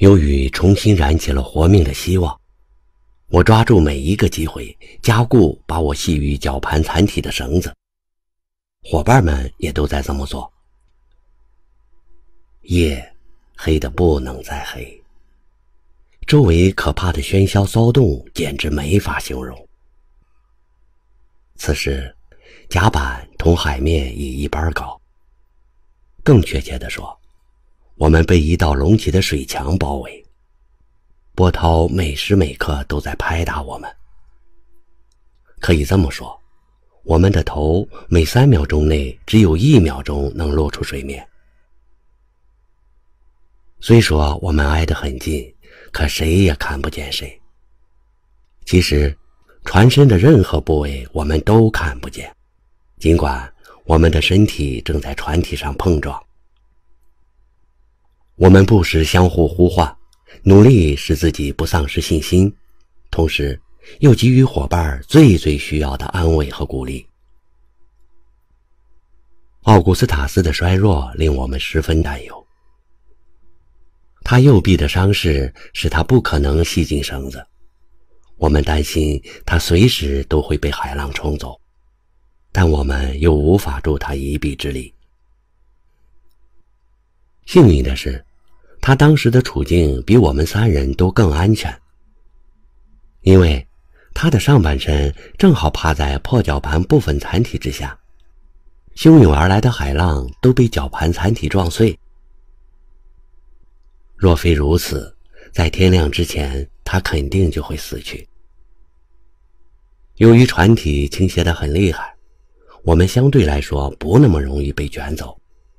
由于重新燃起了活命的希望，我抓住每一个机会，加固把我系于绞盘残体的绳子。伙伴们也都在这么做。夜黑得不能再黑，周围可怕的喧嚣骚动简直没法形容。此时甲板同海面已一般高，更确切地说，我们被一道隆起的水墙包围，波涛每时每刻都在拍打我们。可以这么说，我们的头每3秒钟内只有1秒钟能露出水面。虽说我们挨得很近，可谁也看不见谁。其实船身的任何部位我们都看不见，尽管我们的身体正在船体上碰撞。我们不时相互呼唤，努力使自己不丧失信心，同时又给予伙伴最需要的安慰和鼓励。奥古斯塔斯的衰弱令我们十分担忧，他右臂的伤势使他不可能系紧绳子，我们担心他随时都会被海浪冲走，但我们又无法助他一臂之力。幸运的是，他当时的处境比我们3人都更安全，因为他的上半身正好趴在破绞盘部分残体之下，汹涌而来的海浪都被绞盘残体撞碎。若非如此，在天亮之前他肯定就会死去。由于船体倾斜得很厉害，我们相对来说不那么容易被卷走。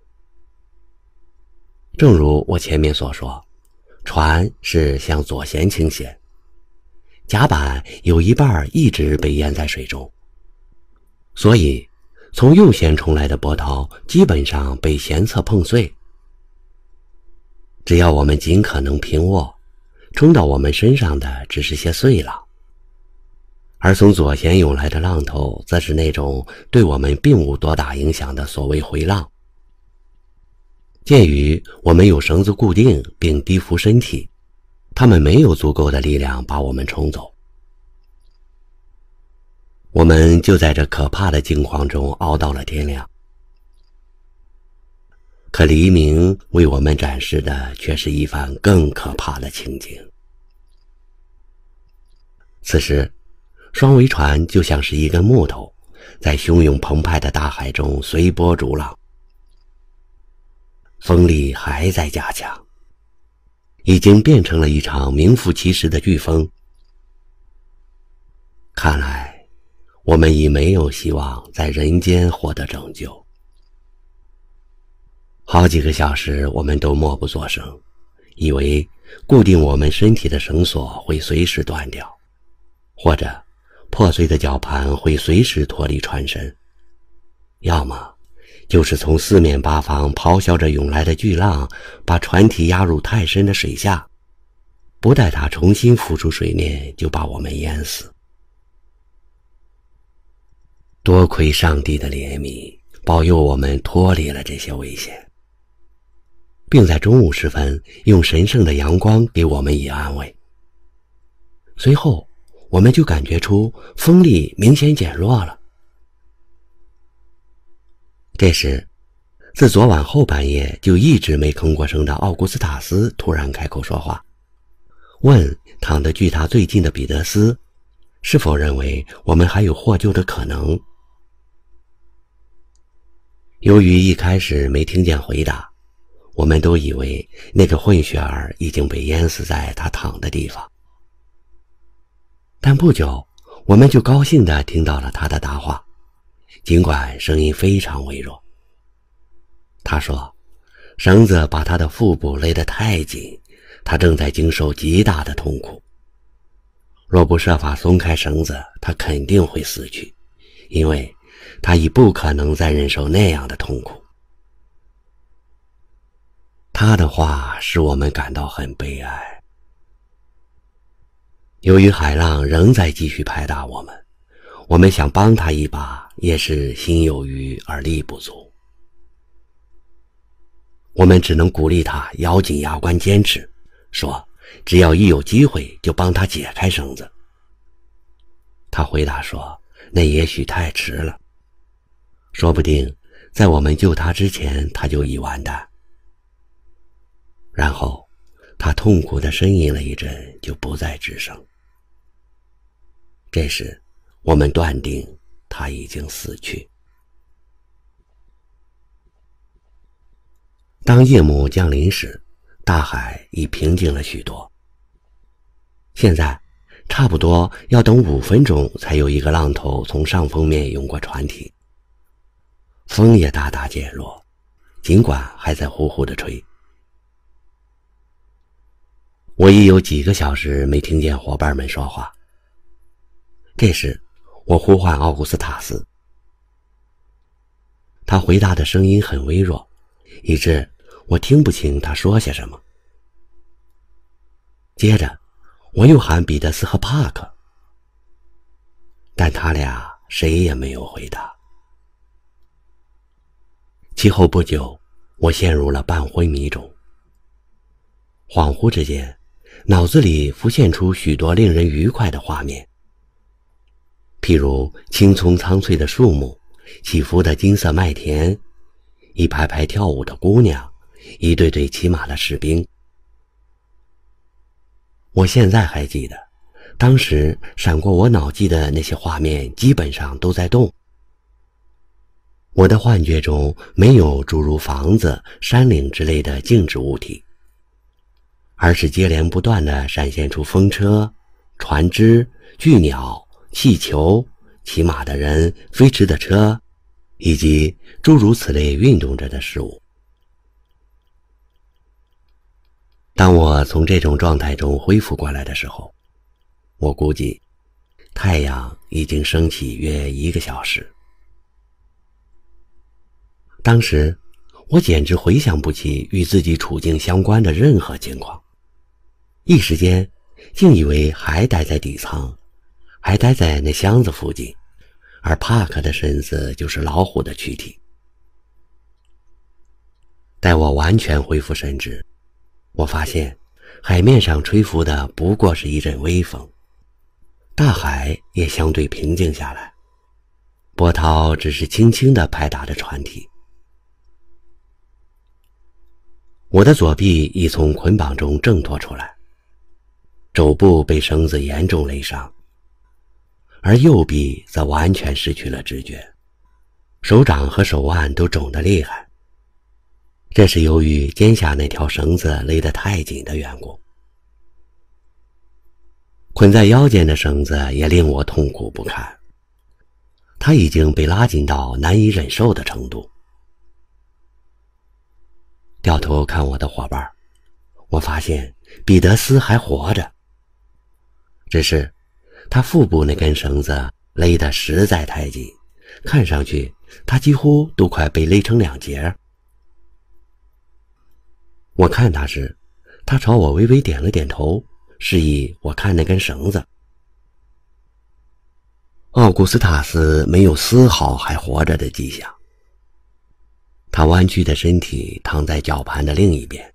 正如我前面所说，船是向左舷倾斜，甲板有一半一直被淹在水中，所以从右舷冲来的波涛基本上被舷侧碰碎。只要我们尽可能平握，冲到我们身上的只是些碎浪，而从左舷涌来的浪头则是那种对我们并无多大影响的所谓回浪。鉴于我们有绳子固定并低浮身体，它们没有足够的力量把我们冲走。我们就在这可怕的境况中熬到了天亮。可黎明为我们展示的却是一番更可怕的情景。此时双桅船就像是一根木头，在汹涌澎湃的大海中随波逐浪，风力还在加强，已经变成了一场名副其实的飓风。看来我们已没有希望在人间获得拯救。好几个小时我们都默不作声，以为固定我们身体的绳索会随时断掉，或者破碎的绞盘会随时脱离船身，要么就是从4面8方咆哮着涌来的巨浪把船体压入太深的水下，不待它重新浮出水面就把我们淹死。多亏上帝的怜悯，保佑我们脱离了这些危险，并在中午时分用神圣的阳光给我们以安慰。随后我们就感觉出风力明显减弱了。这时自昨晚后半夜就一直没吭过声的奥古斯塔斯突然开口说话，问躺得距他最近的彼得斯是否认为我们还有获救的可能。由于一开始没听见回答，我们都以为那个混血儿已经被淹死在他躺的地方。但不久我们就高兴地听到了他的答话，尽管声音非常微弱。他说绳子把他的腹部勒得太紧，他正在经受极大的痛苦，若不设法松开绳子，他肯定会死去，因为他已不可能再忍受那样的痛苦。他的话使我们感到很悲哀。由于海浪仍在继续拍打我们，我们想帮他一把也是心有余而力不足。我们只能鼓励他咬紧牙关坚持， 说只要一有机会就帮他解开绳子。他回答说，那也许太迟了，说不定在我们救他之前他就已完蛋。然后他痛苦地呻吟了一阵，就不再吱声。这时我们断定他已经死去。当夜幕降临时，大海已平静了许多。现在差不多要等5分钟才有一个浪头从上风面涌过船体，风也大大减弱，尽管还在呼呼地吹。我已有几个小时没听见伙伴们说话。这时我呼唤奥古斯塔斯，他回答的声音很微弱，以致我听不清他说些什么。接着我又喊彼得斯和帕克，但他俩谁也没有回答。其后不久，我陷入了半昏迷中。恍惚之间，脑子里浮现出许多令人愉快的画面，譬如青葱苍翠的树木，起伏的金色麦田，一排排跳舞的姑娘，一队队骑马的士兵。我现在还记得，当时闪过我脑际的那些画面基本上都在动。我的幻觉中没有诸如房子、山岭之类的静止物体，而是接连不断地闪现出风车、船只、巨鸟、气球、骑马的人、飞驰的车，以及诸如此类运动着的事物。当我从这种状态中恢复过来的时候，我估计太阳已经升起约1个小时。当时我简直回想不起与自己处境相关的任何情况，一时间竟以为还待在底舱，还待在那箱子附近，而帕克的身子就是老虎的躯体。待我完全恢复神智，我发现海面上吹拂的不过是一阵微风，大海也相对平静下来，波涛只是轻轻地拍打着船体。我的左臂已从捆绑中挣脱出来，肘部被绳子严重勒伤，而右臂则完全失去了知觉，手掌和手腕都肿得厉害。这是由于肩下那条绳子勒得太紧的缘故。捆在腰间的绳子也令我痛苦不堪，它已经被拉紧到难以忍受的程度。掉头看我的伙伴，我发现彼得斯还活着，只是他腹部那根绳子勒得实在太紧，看上去他几乎都快被勒成2截。我看他时，他朝我微微点了点头，示意我看那根绳子。奥古斯塔斯没有丝毫还活着的迹象，他弯曲的身体躺在绞盘的另一边。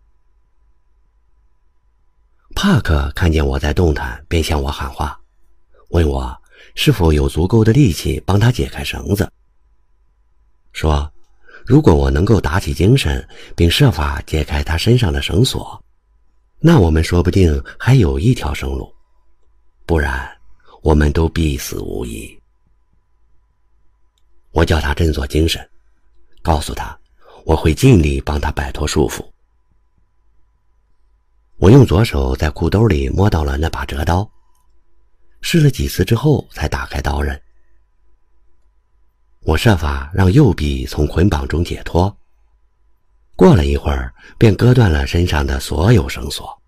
帕克看见我在动弹，便向我喊话，问我是否有足够的力气帮他解开绳子，说如果我能够打起精神并设法解开他身上的绳索，那我们说不定还有一条生路，不然我们都必死无疑。我叫他振作精神，告诉他我会尽力帮他摆脱束缚。我用左手在裤兜里摸到了那把折刀，试了几次之后才打开刀刃。我设法让右臂从捆绑中解脱，过了一会儿便割断了身上的所有绳索。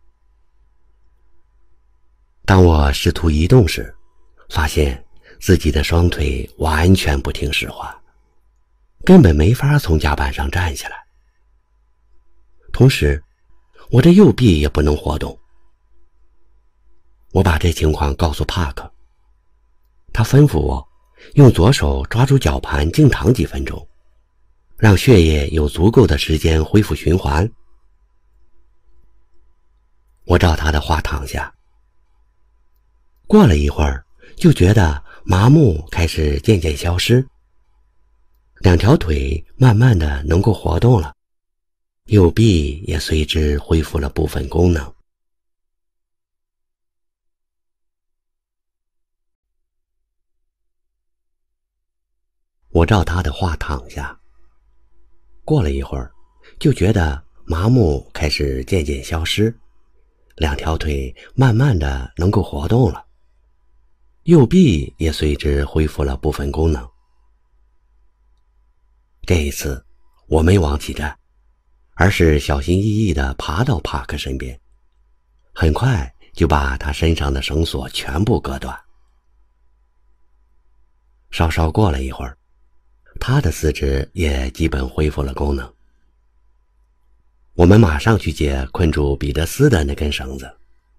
当我试图移动时，发现自己的双腿完全不听使唤，根本没法从甲板上站起来。同时我的右臂也不能活动。我把这情况告诉帕克，他吩咐我用左手抓住绞盘静躺几分钟，让血液有足够的时间恢复循环。 我照他的话躺下，过了一会儿，就觉得麻木开始渐渐消失，两条腿慢慢的能够活动了，右臂也随之恢复了部分功能。我照他的话躺下，过了一会儿，就觉得麻木开始渐渐消失，两条腿慢慢的能够活动了，右臂也随之恢复了部分功能。这一次，我没往起站，而是小心翼翼地爬到帕克身边，很快就把他身上的绳索全部割断。稍稍过了一会儿，他的四肢也基本恢复了功能。我们马上去解困住彼得斯的那根绳子，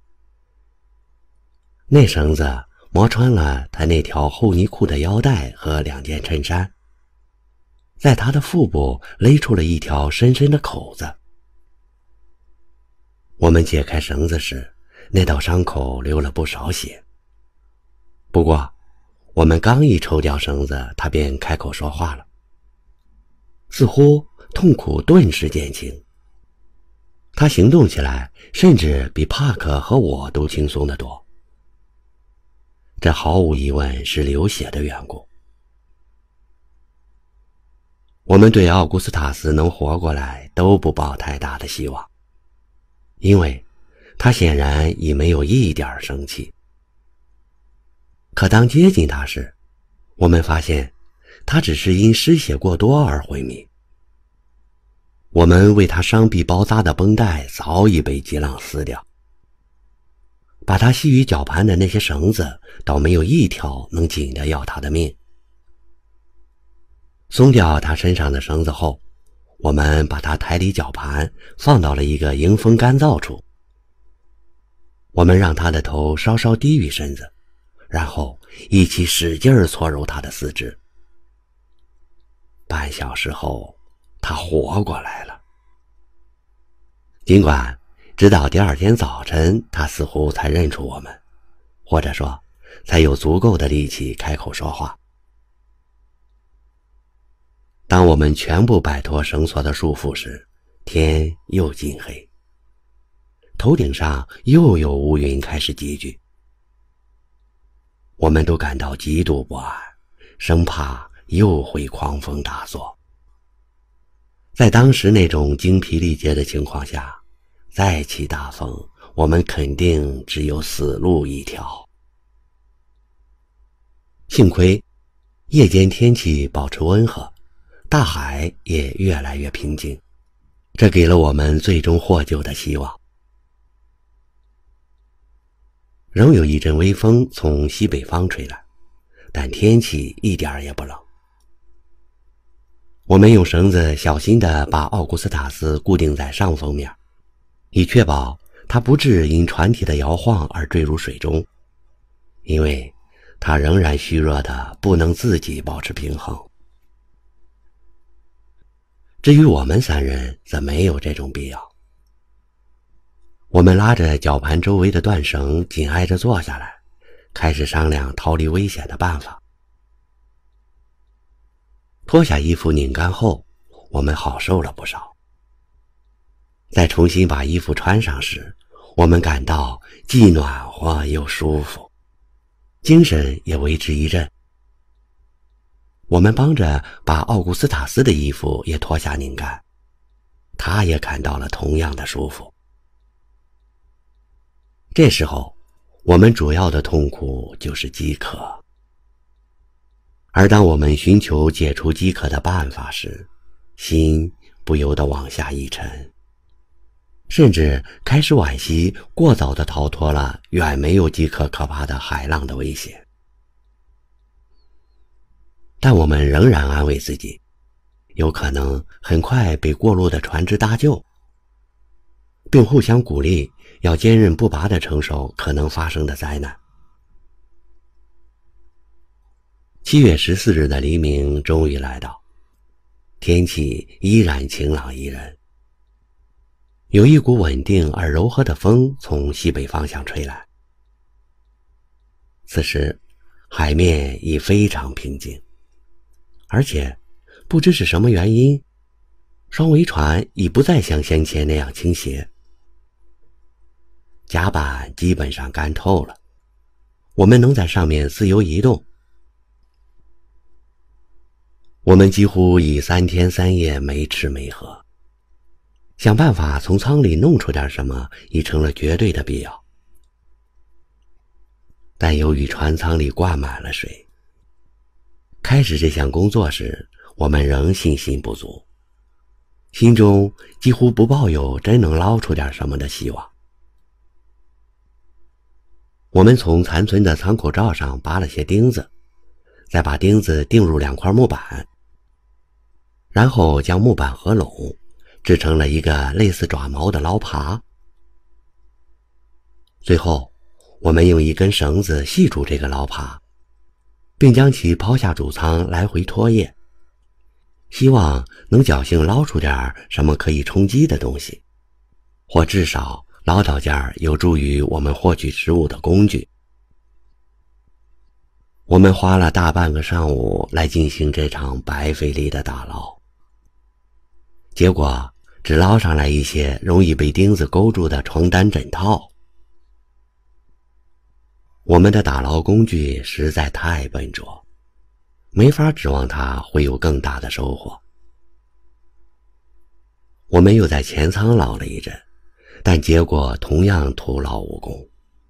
那绳子磨穿了他那条厚呢裤的腰带和两件衬衫，在他的腹部勒出了一条深深的口子。我们解开绳子时，那道伤口流了不少血。不过我们刚一抽掉绳子，他便开口说话了，似乎痛苦顿时减轻。他行动起来甚至比帕克和我都轻松得多，这毫无疑问是流血的缘故。我们对奥古斯塔斯能活过来都不抱太大的希望，因为他显然已没有一点生气。可当接近他时，我们发现他只是因失血过多而昏迷。我们为他伤臂包扎的绷带早已被激浪撕掉，把他系于绞盘的那些绳子倒没有一条能紧得要他的命。松掉他身上的绳子后，我们把他抬离绞盘，放到了一个迎风干燥处。我们让他的头稍稍低于身子，然后一起使劲搓揉他的四肢。半小时后，他活过来了。尽管直到第二天早晨，他似乎才认出我们，或者说才有足够的力气开口说话。当我们全部摆脱绳索的束缚时，天又近黑，头顶上又有乌云开始集聚。我们都感到极度不安，生怕又会狂风大作。在当时那种精疲力竭的情况下，再起大风，我们肯定只有死路一条。幸亏夜间天气保持温和，大海也越来越平静，这给了我们最终获救的希望。仍有一阵微风从西北方吹来，但天气一点也不冷。我们用绳子小心地把奥古斯塔斯固定在上风面，以确保他不致因船体的摇晃而坠入水中，因为他仍然虚弱的不能自己保持平衡。至于我们三人则没有这种必要。我们拉着绞盘周围的断绳紧挨着坐下来，开始商量逃离危险的办法。脱下衣服拧干后，我们好受了不少。再重新把衣服穿上时，我们感到既暖和又舒服，精神也为之一振。我们帮着把奥古斯塔斯的衣服也脱下拧干，他也感到了同样的舒服。这时候，我们主要的痛苦就是饥渴。而当我们寻求解除饥渴的办法时，心不由得往下一沉，甚至开始惋惜过早地逃脱了远没有饥渴可怕的海浪的危险。但我们仍然安慰自己，有可能很快被过路的船只搭救，并互相鼓励要坚韧不拔地承受可能发生的灾难。7月14日的黎明终于来到，天气依然晴朗宜人。 有一股稳定而柔和的风从西北方向吹来。此时海面已非常平静，而且不知是什么原因，双桅船已不再像先前那样倾斜，甲板基本上干透了，我们能在上面自由移动。我们几乎已3天3夜没吃没喝，想办法从舱里弄出点什么已成了绝对的必要。但由于船舱里灌满了水，开始这项工作时，我们仍信心不足，心中几乎不抱有真能捞出点什么的希望。我们从残存的舱口罩上拔了些钉子，再把钉子钉入2块木板，然后将木板合拢，制成了一个类似爪毛的捞耙。最后我们用一根绳子系住这个捞耙，并将其抛下主舱来回拖曳，希望能侥幸捞出点什么可以充饥的东西，或至少捞到件有助于我们获取食物的工具。我们花了大半个上午来进行这场白费力的打捞，结果只捞上来一些容易被钉子勾住的床单枕套。我们的打捞工具实在太笨拙，没法指望它会有更大的收获。我们又在前舱捞了一阵，但结果同样徒劳无功。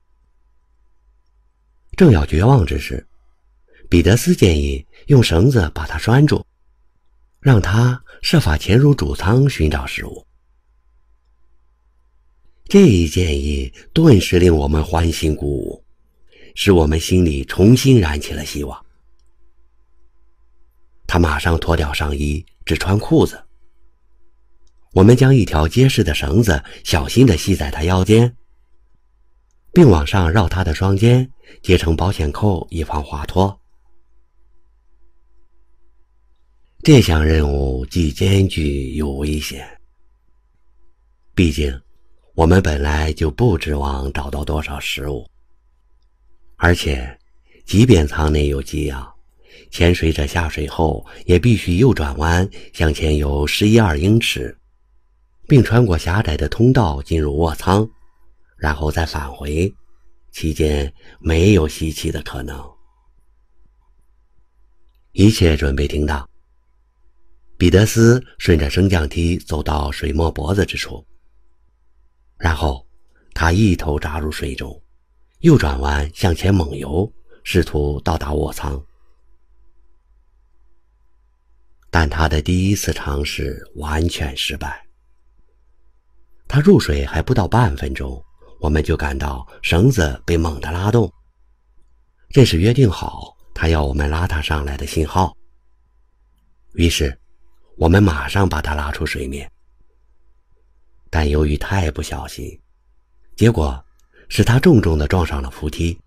正要绝望之时，彼得斯建议用绳子把它拴住，让它设法潜入主舱寻找食物。这一建议顿时令我们欢欣鼓舞，使我们心里重新燃起了希望。他马上脱掉上衣，只穿裤子。我们将一条结实的绳子小心地系在他腰间，并往上绕他的双肩，结成保险扣，以防滑脱。这项任务既艰巨又危险，毕竟我们本来就不指望找到多少食物，而且即便舱内有给养，潜水者下水后也必须右转弯向前游11-2英尺，并穿过狭窄的通道进入卧舱，然后再返回，期间没有吸气的可能。一切准备停当，彼得斯顺着升降梯走到水没脖子之处，然后他一头扎入水中，右转弯向前猛游，试图到达卧舱。但他的第一次尝试完全失败。他入水还不到半分钟，我们就感到绳子被猛地拉动，这是约定好他要我们拉他上来的信号。于是我们马上把他拉出水面，但由于太不小心，结果使他重重地撞上了扶梯。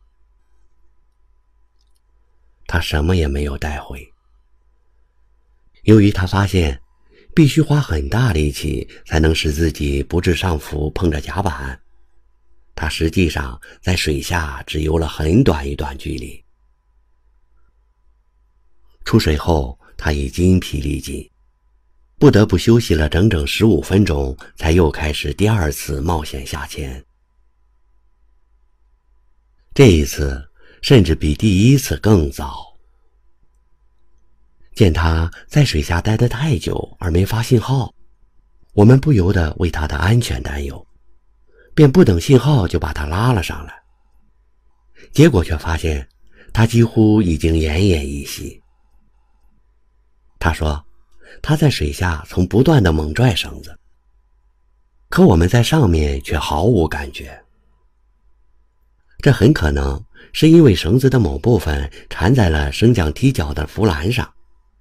他什么也没有带回。由于他发现必须花很大力气才能使自己不致上浮碰着甲板，他实际上在水下只游了很短一段距离。出水后他已精疲力尽，不得不休息了整整15分钟，才又开始第2次冒险下潜。这一次甚至比第1次更糟。见他在水下待得太久而没发信号，我们不由得为他的安全担忧，便不等信号就把他拉了上来。结果却发现他几乎已经奄奄一息。他说他在水下曾不断地猛拽绳子，可我们在上面却毫无感觉。这很可能是因为绳子的某部分缠在了升降梯脚的扶栏上。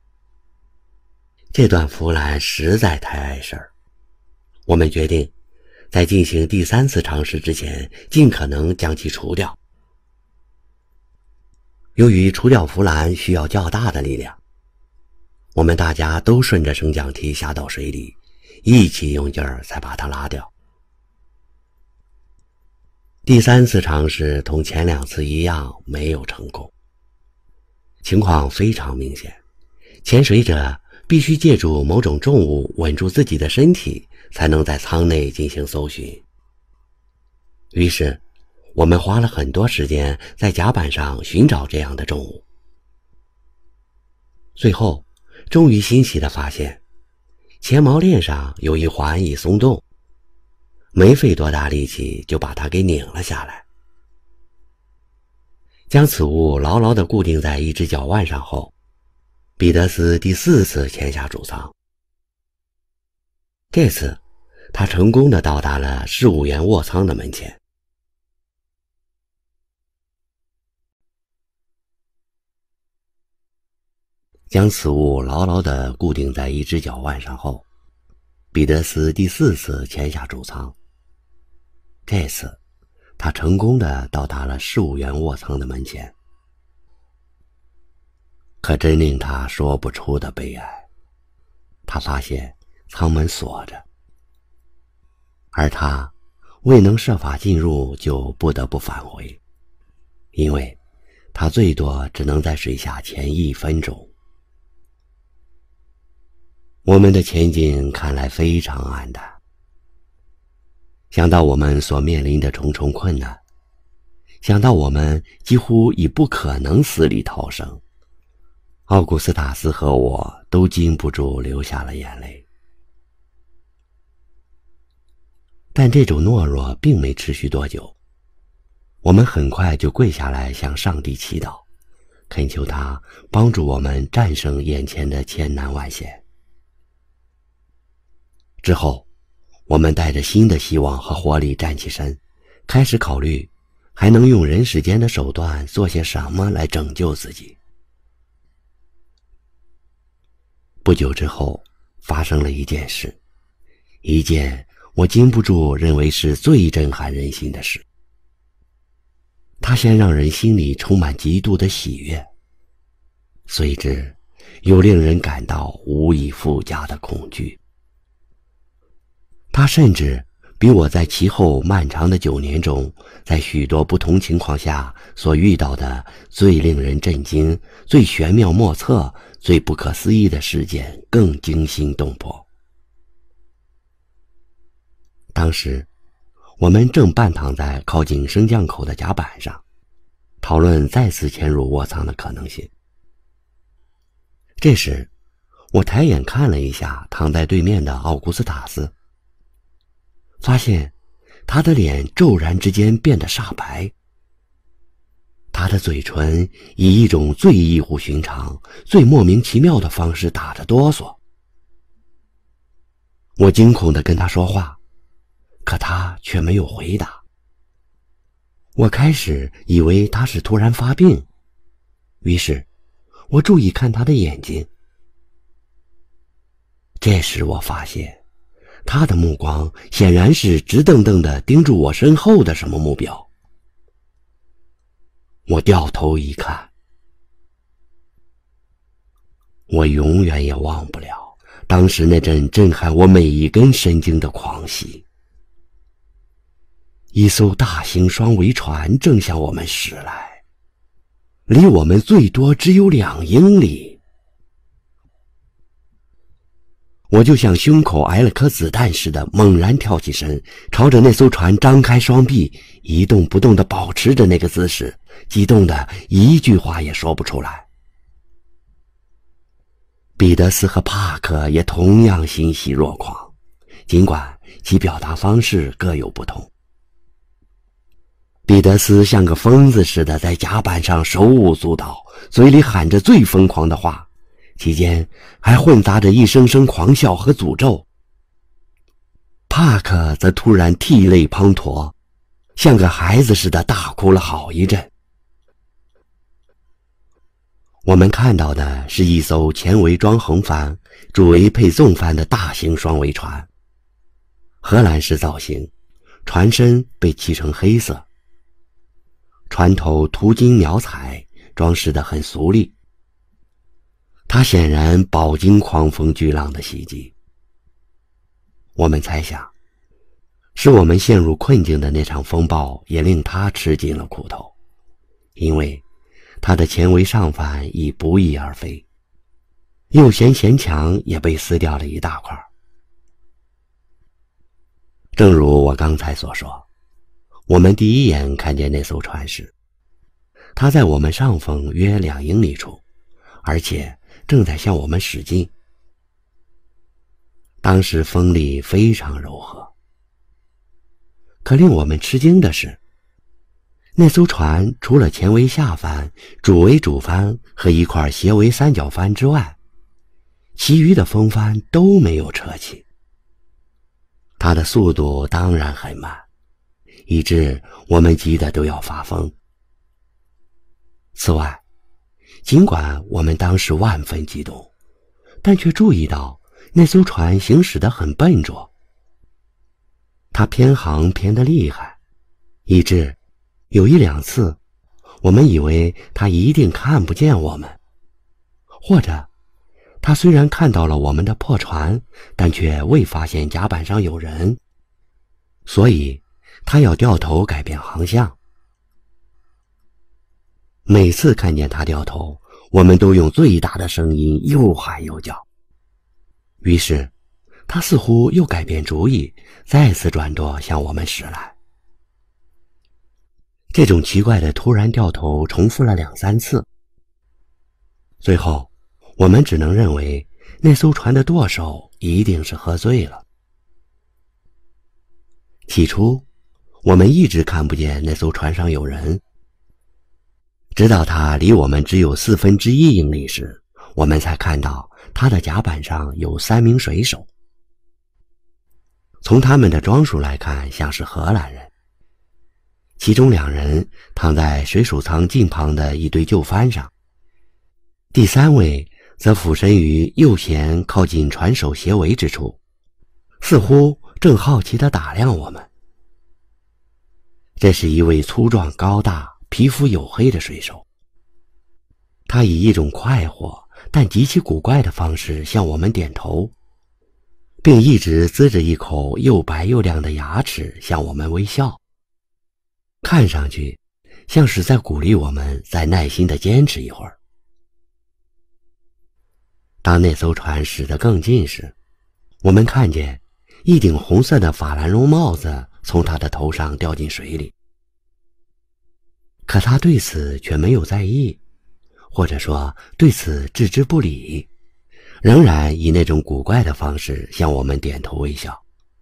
这段扶栏实在太碍事儿，我们决定在进行第3次尝试之前尽可能将其除掉。由于除掉扶栏需要较大的力量，我们大家都顺着升降梯下到水里，一起用劲儿才把它拉掉。 第3次尝试同前2次一样，没有成功。情况非常明显，潜水者必须借助某种重物稳住自己的身体，才能在舱内进行搜寻。于是我们花了很多时间在甲板上寻找这样的重物。最后终于欣喜地发现，前锚链上有一环已松动，没费多大力气就把它给拧了下来。将此物牢牢地固定在一只脚腕上后，彼得斯第4次潜下主舱。这次他成功地到达了事务员卧舱的门前。将此物牢牢地固定在一只脚腕上后，彼得斯第4次潜下主舱。这次他成功地到达了事务员卧舱的门前。可真令他说不出的悲哀，他发现舱门锁着，而他未能设法进入，就不得不返回，因为他最多只能在水下潜1分钟。我们的前景看来非常暗淡。想到我们所面临的重重困难，想到我们几乎已不可能死里逃生，奥古斯塔斯和我都禁不住流下了眼泪。但这种懦弱并没持续多久，我们很快就跪下来向上帝祈祷，恳求他帮助我们战胜眼前的千难万险。之后我们带着新的希望和活力站起身，开始考虑还能用人世间的手段做些什么来拯救自己。不久之后发生了一件事，一件我禁不住认为是最震撼人心的事。它先让人心里充满极度的喜悦，随之又令人感到无以复加的恐惧。它甚至比我在其后漫长的9年中，在许多不同情况下所遇到的最令人震惊、最玄妙莫测、最不可思议的事件更惊心动魄。当时我们正半躺在靠近升降口的甲板上，讨论再次潜入卧舱的可能性。这时我抬眼看了一下躺在对面的奥古斯塔斯，发现他的脸骤然之间变得煞白，他的嘴唇以一种最异乎寻常、最莫名其妙的方式打着哆嗦。我惊恐地跟他说话，可他却没有回答。我开始以为他是突然发病，于是我注意看他的眼睛。这时我发现他的目光显然是直瞪瞪地盯住我身后的什么目标。我掉头一看，我永远也忘不了当时那阵震撼我每一根神经的狂喜。一艘大型双桅船正向我们驶来，离我们最多只有2英里。我就像胸口挨了颗子弹似的猛然跳起身，朝着那艘船张开双臂，一动不动地保持着那个姿势，激动的一句话也说不出来。彼得斯和帕克也同样欣喜若狂，尽管其表达方式各有不同。彼得斯像个疯子似的在甲板上手舞足蹈，嘴里喊着最疯狂的话，期间还混杂着一声声狂笑和诅咒。帕克则突然涕泪滂沱，像个孩子似的大哭了好一阵。我们看到的是一艘前桅装横帆、主桅配纵帆的大型双桅船，荷兰式造型，船身被漆成黑色，船头涂金描彩，装饰得很俗丽。它显然饱经狂风巨浪的袭击。我们猜想， 使我们陷入困境的那场风暴也令他吃尽了苦头，因为他的前桅上帆已不翼而飞，右舷墙也被撕掉了一大块。正如我刚才所说，我们第一眼看见那艘船时，它在我们上风约2英里处，而且正在向我们驶近。当时风力非常柔和，可令我们吃惊的是，那艘船除了前桅下帆、主桅主帆和一块斜桅三角帆之外，其余的风帆都没有扯起。它的速度当然很慢，以致我们急得都要发疯。此外，尽管我们当时万分激动，但却注意到那艘船行驶得很笨拙，它偏航偏得厉害，以致有1、2次我们以为它一定看不见我们，或者他虽然看到了我们的破船，但却未发现甲板上有人，所以他要掉头改变航向。每次看见他掉头，我们都用最大的声音又喊又叫。于是他似乎又改变主意，再次转舵向我们驶来。这种奇怪的突然掉头重复了2、3次，最后我们只能认为那艘船的舵手一定是喝醉了。起初我们一直看不见那艘船上有人，直到它离我们只有1/4英里时，我们才看到它的甲板上有3名水手。从他们的装束来看，像是荷兰人，其中2人躺在水手舱近旁的一堆旧帆上，第3位则俯身于右舷靠近船首斜桅之处，似乎正好奇地打量我们。这是一位粗壮高大、皮肤黝黑的水手，他以一种快活但极其古怪的方式向我们点头，并一直呲着一口又白又亮的牙齿向我们微笑，看上去像是在鼓励我们再耐心地坚持一会儿。当那艘船驶得更近时，我们看见一顶红色的法兰绒帽子从他的头上掉进水里，可他对此却没有在意，或者说对此置之不理，仍然以那种古怪的方式向我们点头微笑。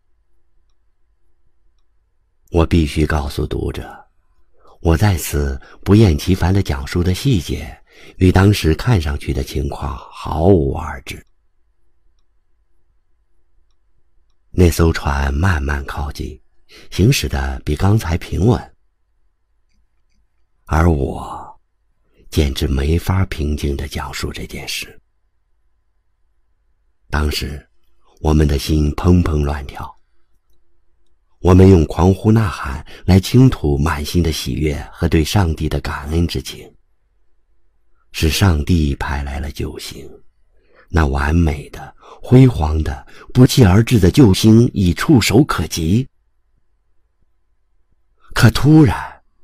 我必须告诉读者，我在此不厌其烦地讲述的细节与当时看上去的情况毫无二致。那艘船慢慢靠近，行驶得比刚才平稳，而我简直没法平静地讲述这件事。当时我们的心砰砰乱跳，我们用狂呼呐喊来倾吐满心的喜悦和对上帝的感恩之情。是上帝派来了救星，那完美的、辉煌的、不期而至的救星已触手可及。可突然，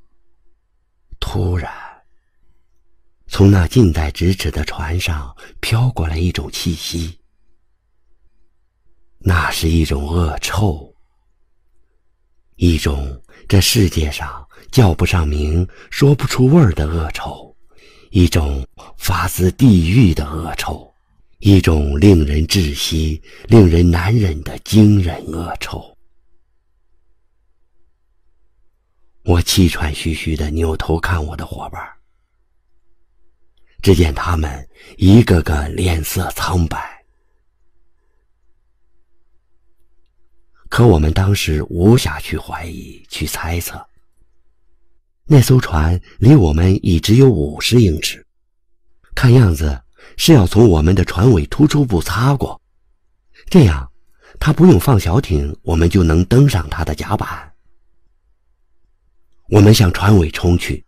从那近在咫尺的船上飘过来一种气息，那是一种恶臭，一种这世界上叫不上名、说不出味儿的恶臭，一种发自地狱的恶臭，一种令人窒息、令人难忍的惊人恶臭。我气喘吁吁地扭头看我的伙伴，只见他们一个个脸色苍白。可我们当时无暇去怀疑、去猜测。那艘船离我们已只有50英尺，看样子是要从我们的船尾突出部擦过，这样他不用放小艇，我们就能登上他的甲板。我们向船尾冲去，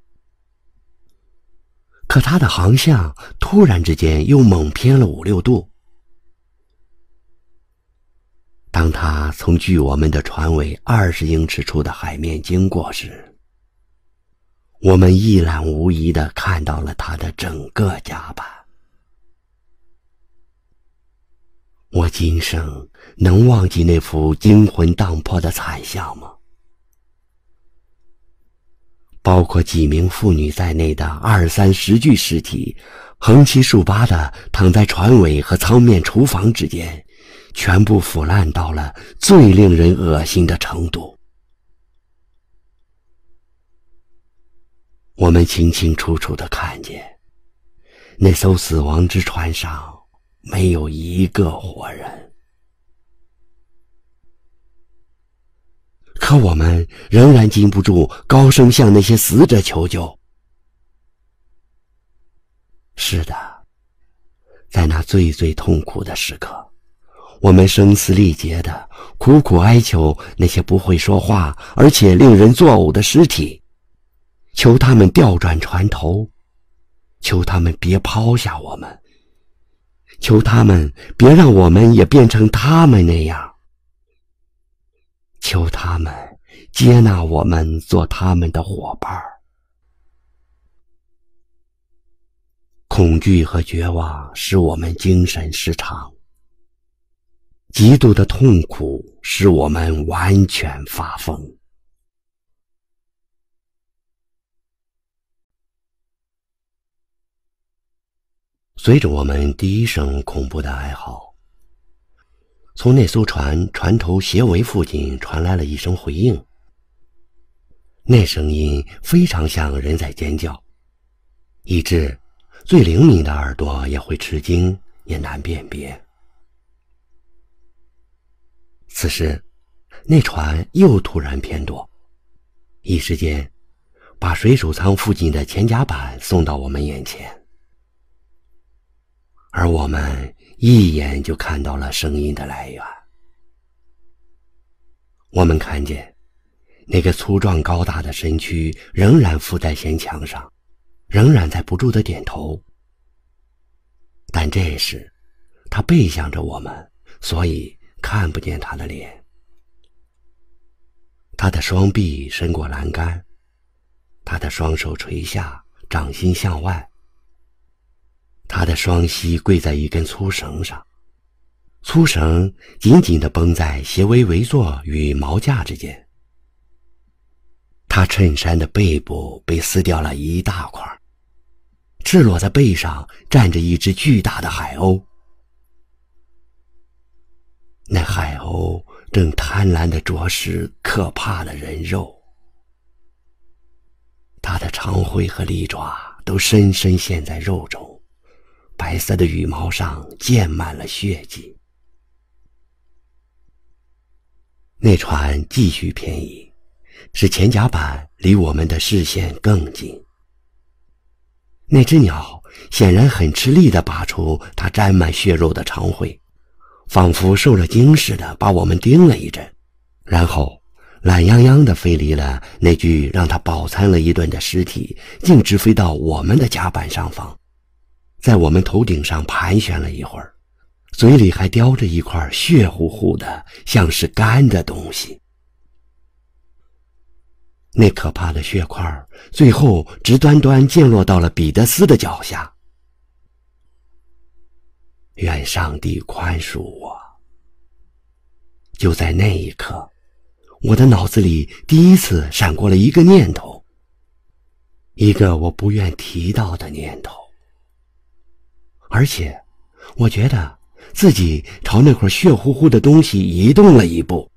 可他的航向突然之间又猛偏了5、6度。 当它从距我们的船尾20英尺处的海面经过时，我们一览无遗地看到了它的整个甲板。我今生能忘记那幅惊魂荡魄的惨象吗？包括几名妇女在内的20-30具尸体，横七竖八地躺在船尾和舱面厨房之间，全部腐烂到了最令人恶心的程度。我们清清楚楚地看见，那艘死亡之船上没有一个活人。可我们仍然禁不住高声向那些死者求救。是的，在那最最痛苦的时刻，我们声嘶力竭地苦苦哀求那些不会说话而且令人作呕的尸体，求他们调转船头，求他们别抛下我们，求他们别让我们也变成他们那样，求他们接纳我们做他们的伙伴。恐惧和绝望使我们精神失常，极度的痛苦使我们完全发疯。随着我们第一声恐怖的哀嚎，从那艘船船头斜桅附近传来了一声回应。那声音非常像人在尖叫，以致最灵敏的耳朵也会吃惊，也难辨别。此时那船又突然偏舵，一时间把水手舱附近的前甲板送到我们眼前，而我们一眼就看到了声音的来源。我们看见那个粗壮高大的身躯仍然附在舷墙上，仍然在不住地点头。但这时他背向着我们，所以看不见他的脸。他的双臂伸过栏杆，他的双手垂下，掌心向外，他的双膝跪在一根粗绳上，粗绳紧紧地绷在斜围围座与锚架之间。他衬衫的背部被撕掉了一大块，赤裸的背上站着一只巨大的海鸥。那海鸥正贪婪地啄食可怕的人肉，它的长喙和利爪都深深陷在肉中，白色的羽毛上溅满了血迹。那船继续偏移，使前甲板离我们的视线更近。那只鸟显然很吃力地拔出它沾满血肉的长喙，仿佛受了惊似的把我们盯了一阵，然后懒洋洋地飞离了那具让它饱餐了一顿的尸体，径直飞到我们的甲板上方，在我们头顶上盘旋了一会儿，嘴里还叼着一块血乎乎的像是干的东西。那可怕的血块最后直端端溅落到了彼得斯的脚下。愿上帝宽恕我。就在那一刻，我的脑子里第一次闪过了一个念头，一个我不愿提到的念头，而且我觉得自己朝那块血乎乎的东西移动了一步。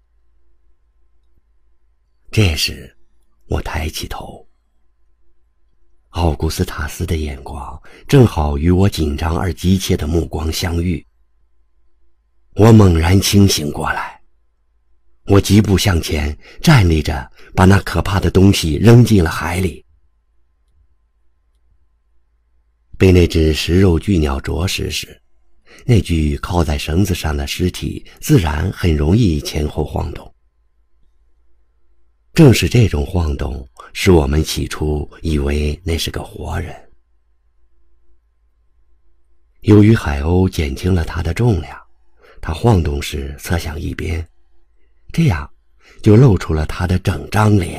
这时我抬起头，奥古斯塔斯的眼光正好与我紧张而急切的目光相遇。我猛然清醒过来，我疾步向前，站立着把那可怕的东西扔进了海里。被那只食肉巨鸟啄食时，那具靠在绳子上的尸体自然很容易前后晃动。正是这种晃动使我们起初以为那是个活人。由于海鸥减轻了它的重量， 它晃动时侧向一边，这样就露出了它的整张脸。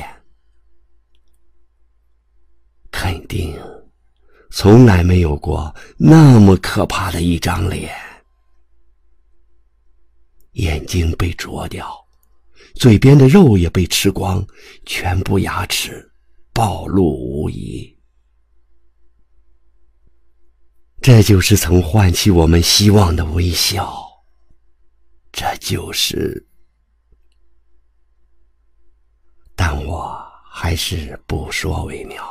肯定从来没有过那么可怕的一张脸。眼睛被啄掉，嘴边的肉也被吃光，全部牙齿暴露无遗。这就是曾唤起我们希望的微笑，这就是……但我还是不说为妙。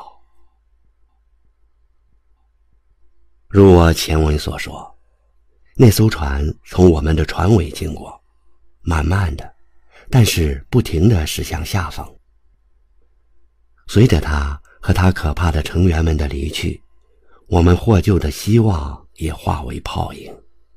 如我前文所说，那艘船从我们的船尾经过，慢慢的，但是不停地驶向下方。随着它和它可怕的成员们的离去，我们获救的希望也化为泡影。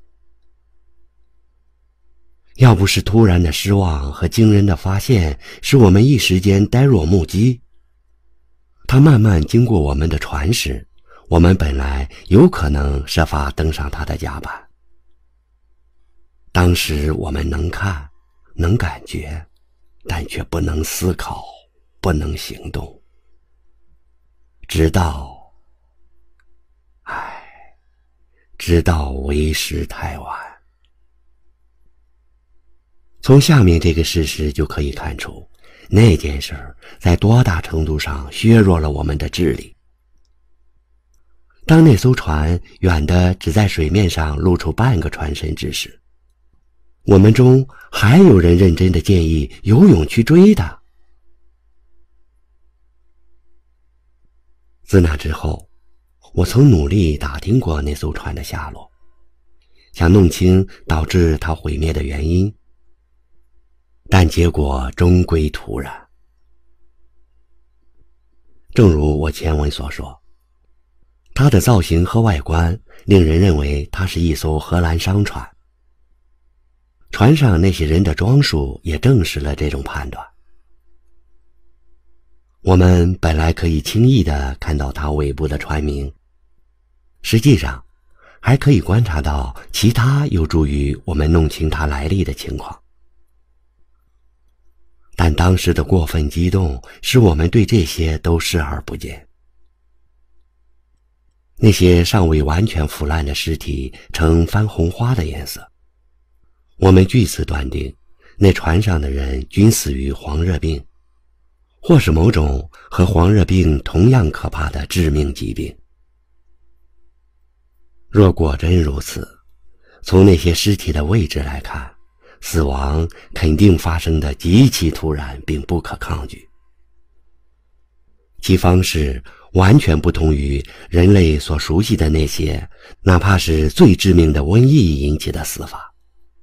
要不是突然的失望和惊人的发现使我们一时间呆若木鸡，它慢慢经过我们的船时，我们本来有可能设法登上它的甲板。当时我们能看，能感觉，但却不能思考，不能行动。直到为时太晚。从下面这个事实就可以看出，那件事在多大程度上削弱了我们的智力。当那艘船远的只在水面上露出半个船身之时，我们中还有人认真地建议游泳去追它。自那之后，我曾努力打听过那艘船的下落，想弄清导致它毁灭的原因，但结果终归突然。正如我前文所说，它的造型和外观令人认为它是一艘荷兰商船。船上那些人的装束也证实了这种判断。我们本来可以轻易地看到它尾部的船名，实际上还可以观察到其他有助于我们弄清它来历的情况。但当时的过分激动使我们对这些都视而不见。那些尚未完全腐烂的尸体呈番红花的颜色，我们据此断定，那船上的人均死于黄热病，或是某种和黄热病同样可怕的致命疾病。若果真如此，从那些尸体的位置来看，死亡肯定发生的极其突然并不可抗拒，其方式完全不同于人类所熟悉的那些哪怕是最致命的瘟疫引起的死法。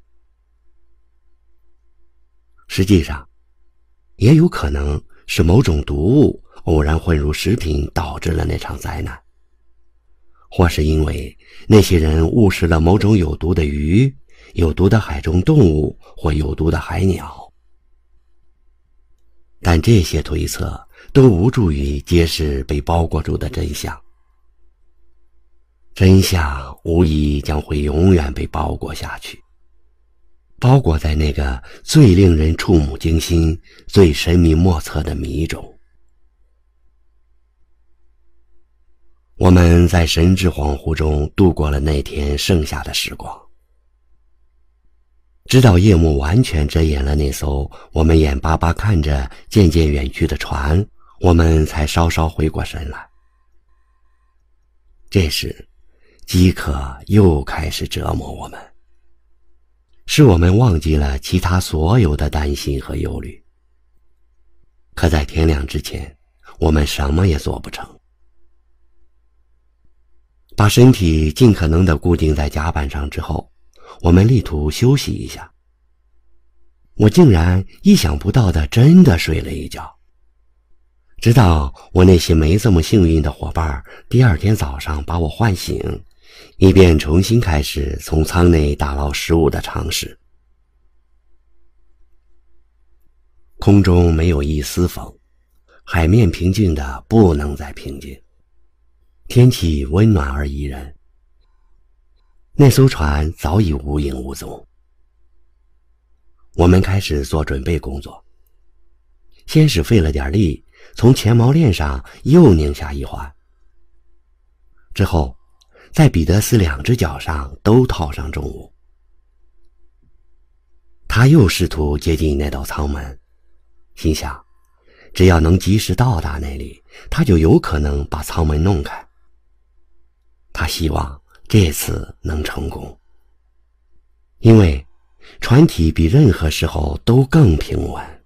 实际上，也有可能是某种毒物偶然混入食品导致了那场灾难，或是因为那些人误食了某种有毒的鱼、有毒的海中动物或有毒的海鸟。但这些推测都无助于揭示被包裹住的真相。真相无疑将会永远被包裹下去，包裹在那个最令人触目惊心、最神秘莫测的谜中。我们在神志恍惚中度过了那天剩下的时光，直到夜幕完全遮掩了那艘我们眼巴巴看着渐渐远去的船，我们才稍稍回过神来。这时，饥渴又开始折磨我们，使我们忘记了其他所有的担心和忧虑。可在天亮之前，我们什么也做不成。把身体尽可能地固定在甲板上之后，我们力图休息一下。我竟然意想不到地真的睡了一觉，直到我那些没这么幸运的伙伴第二天早上把我唤醒，以便重新开始从舱内打捞食物的尝试。空中没有一丝风，海面平静的不能再平静，天气温暖而宜人。那艘船早已无影无踪， 我们开始做准备工作。先是费了点力，从前锚链上又拧下一环，之后在彼得斯两只脚上都套上重物。他又试图接近那道舱门，心想只要能及时到达那里，他就有可能把舱门弄开。他希望这次能成功，因为船体比任何时候都更平稳。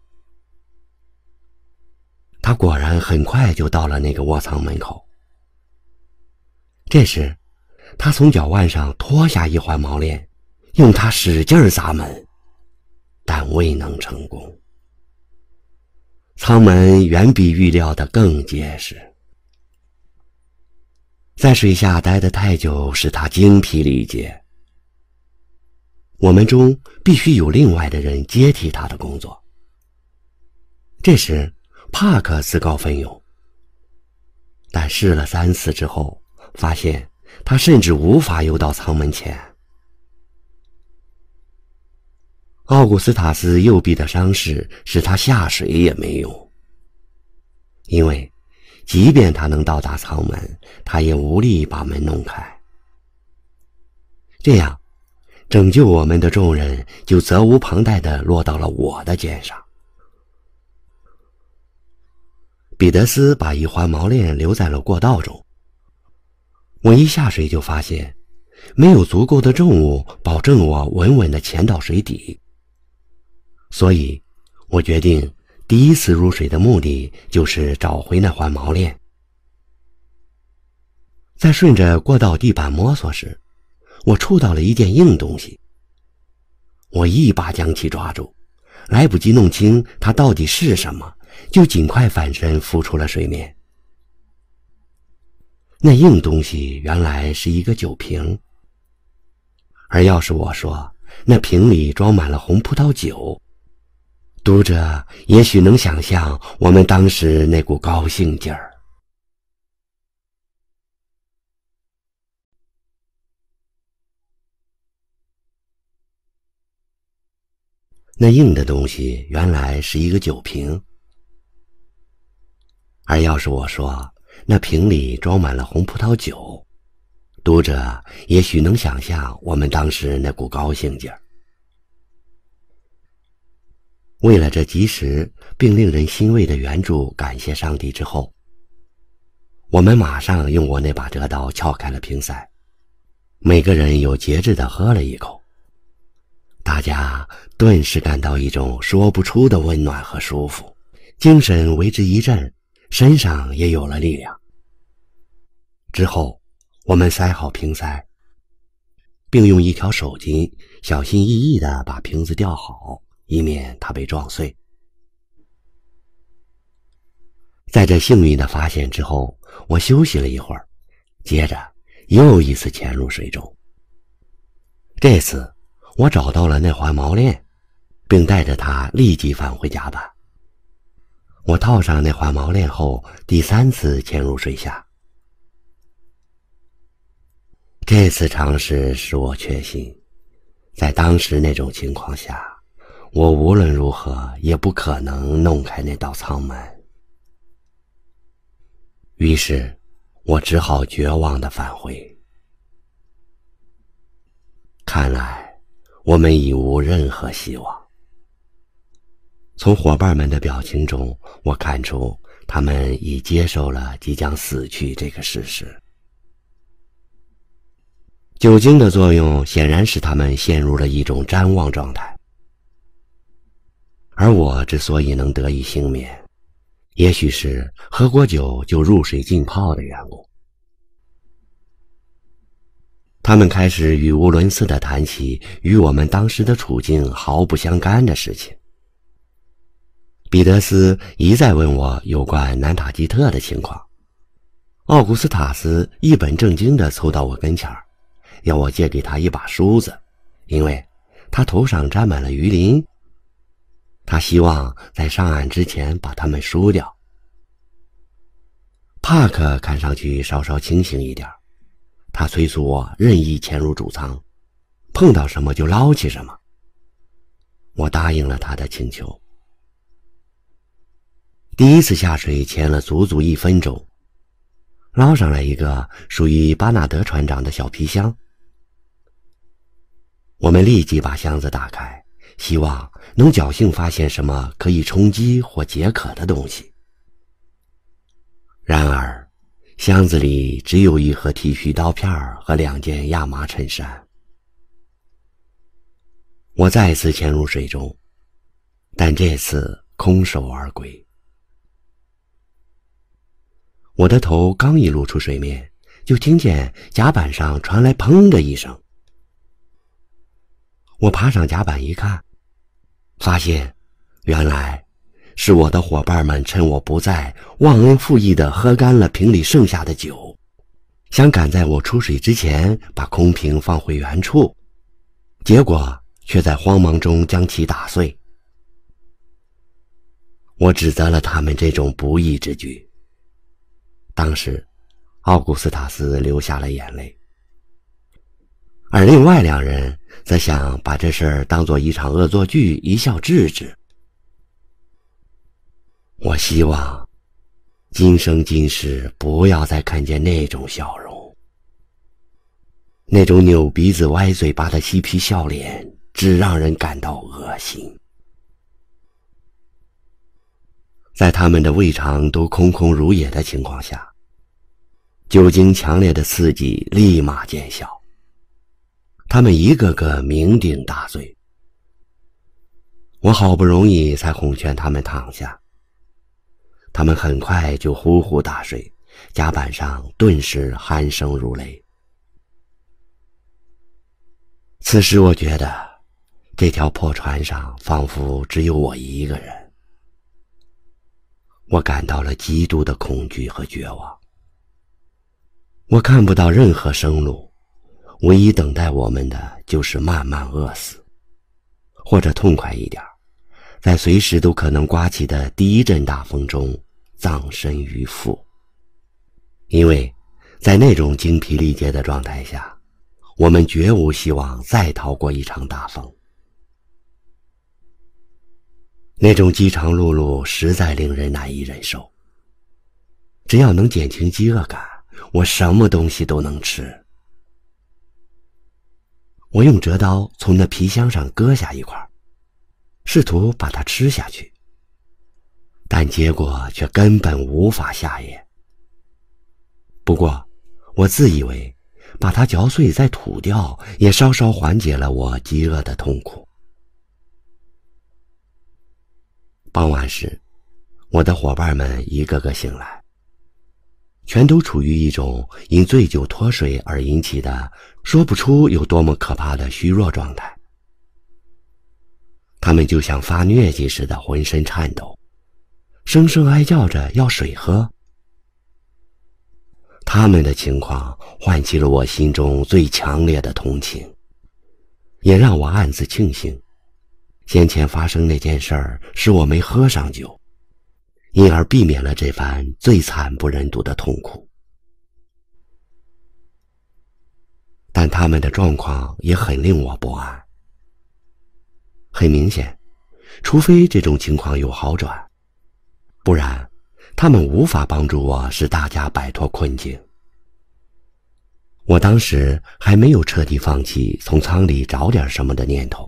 他果然很快就到了那个卧舱门口。这时他从脚腕上脱下一环锚链，用它使劲砸门，但未能成功。舱门远比预料的更结实。在水下待得太久，使他精疲力竭。我们中必须有另外的人接替他的工作。这时帕克自告奋勇，但试了3次之后，发现他甚至无法游到舱门前。奥古斯塔斯右臂的伤势使他下水也没用，因为即便他能到达舱门，他也无力把门弄开。这样拯救我们的重任就责无旁贷地落到了我的肩上。彼得斯把一环锚链留在了过道中。我一下水就发现没有足够的重物保证我稳稳地潜到水底，所以我决定第一次入水的目的就是找回那环锚链。在顺着过道地板摸索时，我触到了一件硬东西。我一把将其抓住，来不及弄清它到底是什么，就尽快反身浮出了水面。那硬东西原来是一个酒瓶，而要是我说那瓶里装满了红葡萄酒，读者也许能想象我们当时那股高兴劲儿。那硬的东西原来是一个酒瓶，而要是我说那瓶里装满了红葡萄酒，读者也许能想象我们当时那股高兴劲儿。为了这及时并令人欣慰的援助感谢上帝之后，我们马上用我那把折刀撬开了瓶塞，每个人有节制地喝了一口。大家顿时感到一种说不出的温暖和舒服，精神为之一振，身上也有了力量。之后我们塞好瓶塞，并用一条手巾小心翼翼地把瓶子吊好，以免它被撞碎。在这幸运的发现之后，我休息了一会儿，接着又一次潜入水中。这次我找到了那环锚链，并带着它立即返回甲板。我套上那环锚链后，第3次潜入水下。这次尝试使我确信，在当时那种情况下，我无论如何也不可能弄开那道舱门。于是我只好绝望地返回。看来我们已无任何希望。从伙伴们的表情中，我看出他们已接受了即将死去这个事实。酒精的作用显然使他们陷入了一种谵妄状态，而我之所以能得以幸免，也许是喝过酒就入水浸泡的缘故。他们开始语无伦次地谈起与我们当时的处境毫不相干的事情。彼得斯一再问我有关南塔基特的情况，奥古斯塔斯一本正经地凑到我跟前儿，要我借给他一把梳子，因为他头上沾满了鱼鳞，他希望在上岸之前把它们梳掉。帕克看上去稍稍清醒一点，他催促我任意潜入主舱，碰到什么就捞起什么。 我答应了他的请求。第一次下水潜了足足1分钟，捞上来一个属于巴纳德船长的小皮箱。我们立即把箱子打开，希望能侥幸发现什么可以充饥或解渴的东西。然而，箱子里只有一盒剃须刀片和2件亚麻衬衫。我再次潜入水中，但这次空手而归。我的头刚一露出水面，就听见甲板上传来砰的一声。我爬上甲板一看，发现原来是我的伙伴们趁我不在，忘恩负义地喝干了瓶里剩下的酒，想赶在我出水之前把空瓶放回原处，结果却在慌忙中将其打碎。我指责了他们这种不义之举。当时，奥古斯塔斯流下了眼泪，而另外2人则想把这事儿当作一场恶作剧，一笑置之。我希望今生今世不要再看见那种笑容，那种扭鼻子歪嘴巴的嬉皮笑脸，只让人感到恶心。在他们的胃肠都空空如也的情况下，酒精强烈的刺激立马见效，他们一个个酩酊大醉。我好不容易才哄劝他们躺下，他们很快就呼呼大睡，甲板上顿时鼾声如雷。此时我觉得这条破船上仿佛只有我一个人，我感到了极度的恐惧和绝望。我看不到任何生路，唯一等待我们的就是慢慢饿死，或者痛快一点，在随时都可能刮起的第一阵大风中葬身鱼腹。因为在那种精疲力竭的状态下，我们绝无希望再逃过一场大风。那种饥肠辘辘实在令人难以忍受。只要能减轻饥饿感，我什么东西都能吃。我用折刀从那皮箱上割下一块，试图把它吃下去，但结果却根本无法下咽。不过，我自以为把它嚼碎再吐掉，也稍稍缓解了我饥饿的痛苦。傍晚时，我的伙伴们一个个醒来，全都处于一种因醉酒脱水而引起的说不出有多么可怕的虚弱状态。他们就像发疟疾似的浑身颤抖，声声哀叫着要水喝。他们的情况唤起了我心中最强烈的同情，也让我暗自庆幸先前发生那件事儿使我没喝上酒，因而避免了这番最惨不忍睹的痛苦。但他们的状况也很令我不安。很明显，除非这种情况有好转，不然他们无法帮助我使大家摆脱困境。我当时还没有彻底放弃从舱里找点什么的念头，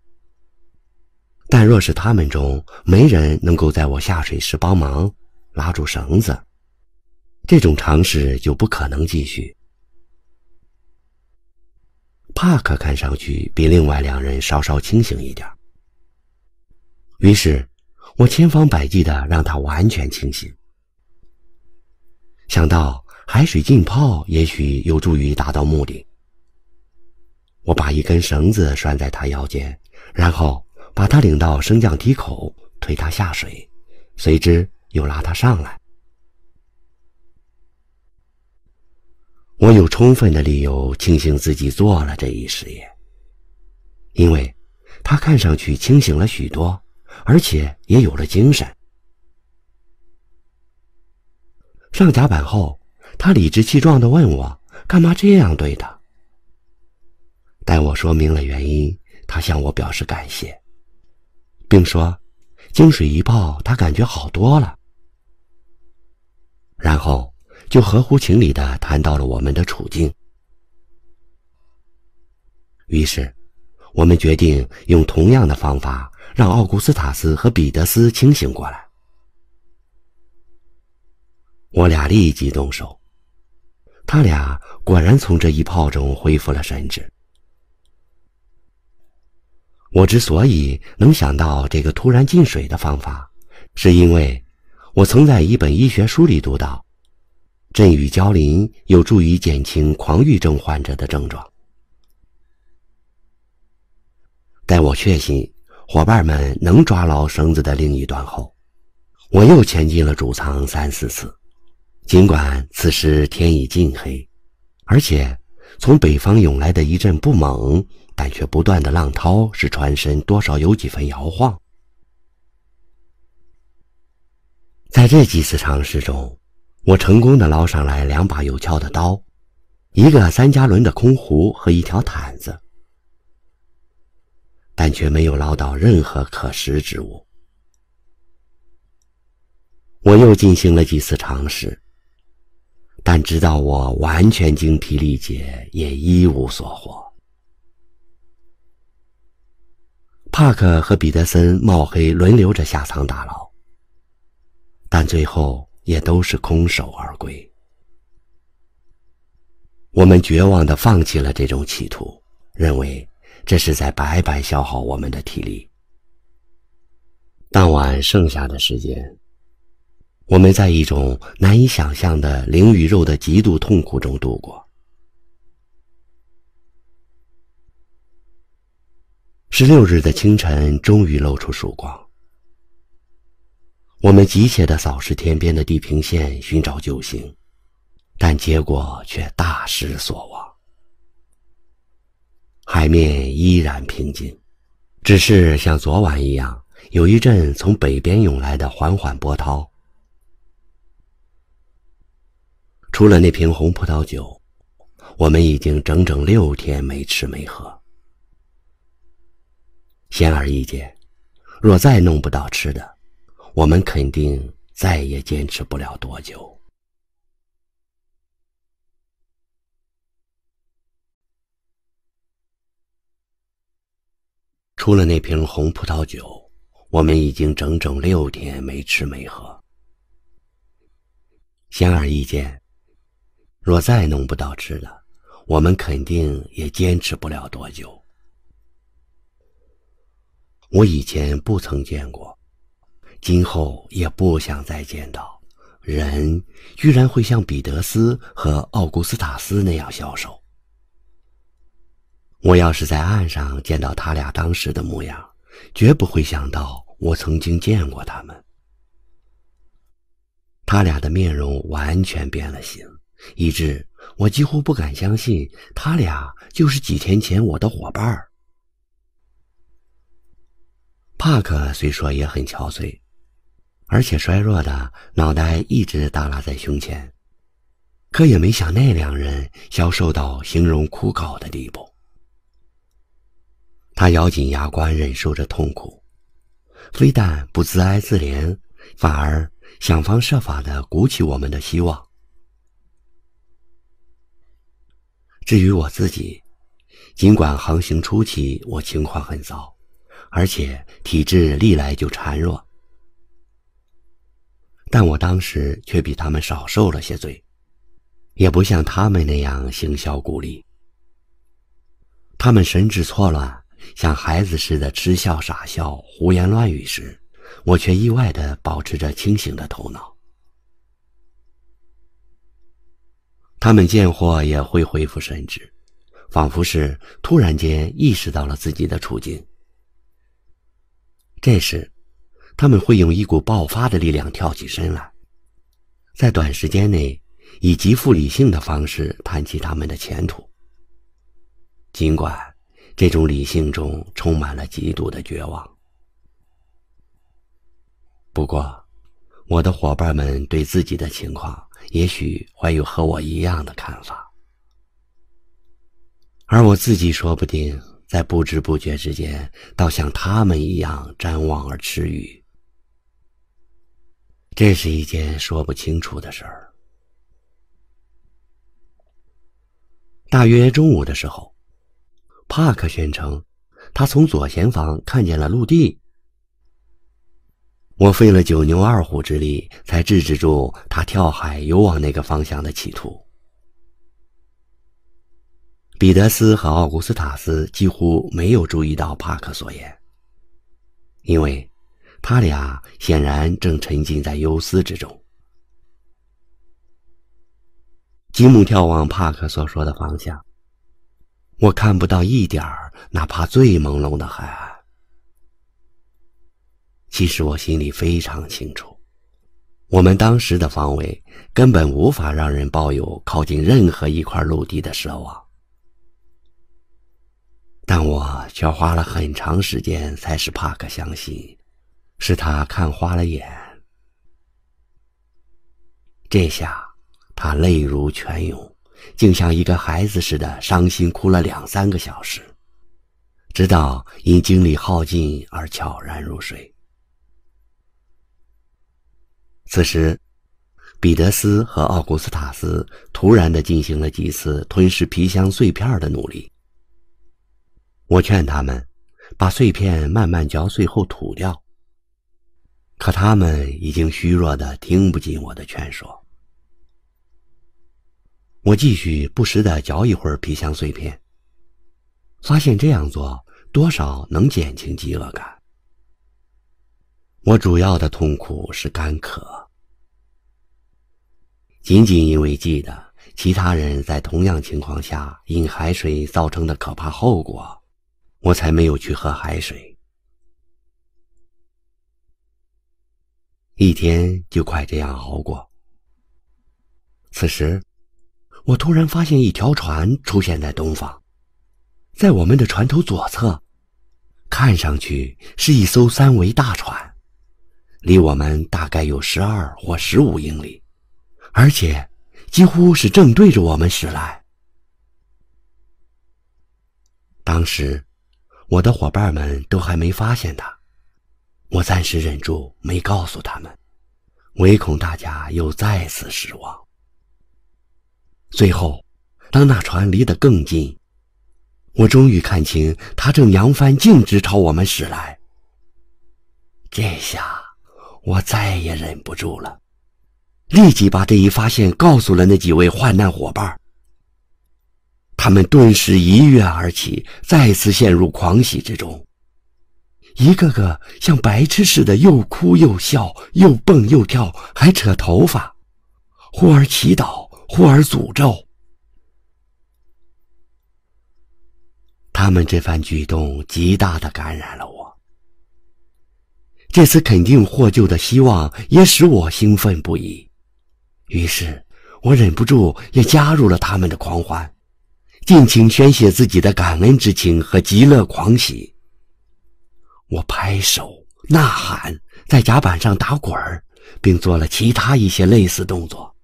但若是他们中没人能够在我下水时帮忙拉住绳子，这种尝试就不可能继续。帕克看上去比另外2人稍稍清醒一点，于是我千方百计地让他完全清醒。想到海水浸泡也许有助于达到目的，我把一根绳子拴在他腰间，然后把他领到升降梯口，推他下水，随之又拉他上来。我有充分的理由庆幸自己做了这一实验，因为他看上去清醒了许多，而且也有了精神。上甲板后，他理直气壮地问我干嘛这样对他。待我说明了原因，他向我表示感谢， 并说经水一泡他感觉好多了。然后就合乎情理地谈到了我们的处境。于是我们决定用同样的方法让奥古斯塔斯和彼得斯清醒过来。我俩立即动手，他俩果然从这一泡中恢复了神智。我之所以能想到这个突然进水的方法，是因为我曾在一本医学书里读到，震雨浇淋有助于减轻狂郁症患者的症状。待我确信伙伴们能抓牢绳子的另一端后，我又前进了主舱3-4次。尽管此时天已近黑，而且从北方涌来的一阵不猛但却不断的浪涛使船身多少有几分摇晃。在这几次尝试中，我成功地捞上来2把有鞘的刀，一个3加仑的空壶和一条毯子，但却没有捞到任何可食之物。我又进行了几次尝试，但直到我完全精疲力竭，也一无所获。帕克和彼得森冒黑轮流着下舱打捞，但最后也都是空手而归。我们绝望地放弃了这种企图，认为这是在白白消耗我们的体力。当晚剩下的时间，我们在一种难以想象的灵与肉的极度痛苦中度过。16日的清晨终于露出曙光，我们急切地扫视天边的地平线寻找救星，但结果却大失所望。海面依然平静，只是像昨晚一样，有一阵从北边涌来的缓缓波涛。除了那瓶红葡萄酒，我们已经整整6天没吃没喝。显而易见，若再弄不到吃的，我们肯定再也坚持不了多久。除了那瓶红葡萄酒，我们已经整整6天没吃没喝。显而易见，若再弄不到吃的，我们肯定也坚持不了多久。我以前不曾见过，今后也不想再见到人居然会像彼得斯和奥古斯塔斯那样消瘦。我要是在岸上见到他俩当时的模样，绝不会想到我曾经见过他们。他俩的面容完全变了形，以致我几乎不敢相信他俩就是几天前我的伙伴儿。帕克虽说也很憔悴，而且衰弱的脑袋一直耷拉在胸前，可也没像那2人消瘦到形容枯槁的地步。他咬紧牙关忍受着痛苦，非但不自哀自怜，反而想方设法地鼓起我们的希望。至于我自己，尽管航行初期我情况很糟，而且体质历来就孱弱，但我当时却比他们少受了些罪，也不像他们那样行销孤立。他们神志错乱，像孩子似的嗤笑傻笑，胡言乱语时，我却意外地保持着清醒的头脑。他们见货也会恢复神智，仿佛是突然间意识到了自己的处境。这时他们会用一股爆发的力量跳起身来，在短时间内以极富理性的方式谈起他们的前途，尽管这种理性中充满了极度的绝望。不过我的伙伴们对自己的情况也许怀有和我一样的看法，而我自己说不定在不知不觉之间，倒像他们一样瞻望而吃鱼。这是一件说不清楚的事儿。大约中午的时候，帕克宣称他从左前方看见了陆地。我费了九牛二虎之力，才制止住他跳海游往那个方向的企图。彼得斯和奥古斯塔斯几乎没有注意到帕克所言，因为他俩显然正沉浸在忧思之中。吉姆眺望帕克所说的方向，我看不到一点儿哪怕最朦胧的海岸。其实我心里非常清楚，我们当时的方位根本无法让人抱有靠近任何一块陆地的奢望。但我却花了很长时间才使帕克相信，是他看花了眼。这下他泪如泉涌，竟像一个孩子似的伤心哭了2-3个小时，直到因精力耗尽而悄然入睡。此时，彼得斯和奥古斯塔斯突然地进行了几次吞噬皮箱碎片的努力。我劝他们把碎片慢慢嚼碎后吐掉，可他们已经虚弱得听不进我的劝说。我继续不时地嚼一会儿皮箱碎片，发现这样做多少能减轻饥饿感。我主要的痛苦是干渴，仅仅因为记得其他人在同样情况下饮海水造成的可怕后果，我才没有去喝海水。一天就快这样熬过。此时，我突然发现一条船出现在东方，在我们的船头左侧，看上去是一艘3桅大船，离我们大概有12或15英里，而且几乎是正对着我们驶来。当时我的伙伴们都还没发现他，我暂时忍住没告诉他们，唯恐大家又再次失望。最后，当那船离得更近，我终于看清他正扬帆径直朝我们驶来。这下我再也忍不住了，立即把这一发现告诉了那几位患难伙伴。他们顿时一跃而起，再次陷入狂喜之中，一个个像白痴似的又哭又笑，又蹦又跳，还扯头发，忽而祈祷，忽而诅咒。他们这番举动极大地感染了我，这次肯定获救的希望也使我兴奋不已。于是我忍不住也加入了他们的狂欢，尽情宣泄自己的感恩之情和极乐狂喜。我拍手、呐喊，在甲板上打滚儿，并做了其他一些类似动作。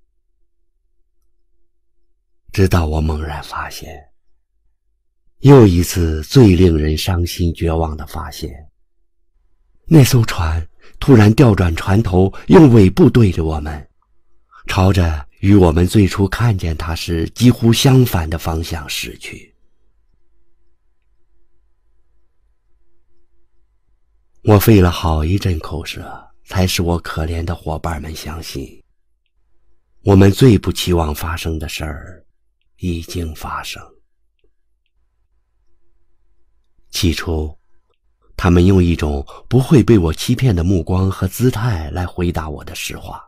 直到我猛然发现，又一次最令人伤心绝望的发现，那艘船突然调转船头，用尾部对着我们，朝着与我们最初看见它时几乎相反的方向驶去。我费了好一阵口舌，才使我可怜的伙伴们相信，我们最不期望发生的事儿已经发生。起初，他们用一种不会被我欺骗的目光和姿态来回答我的实话。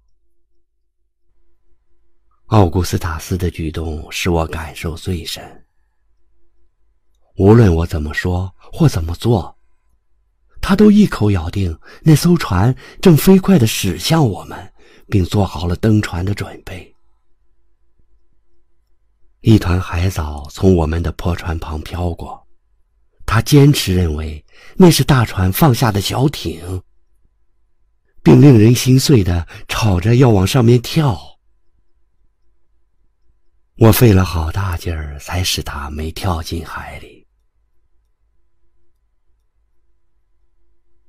奥古斯塔斯的举动使我感受最深。无论我怎么说或怎么做，他都一口咬定那艘船正飞快地驶向我们，并做好了登船的准备。一团海藻从我们的破船旁飘过，他坚持认为那是大船放下的小艇，并令人心碎地吵着要往上面跳。我费了好大劲儿才使他没跳进海里，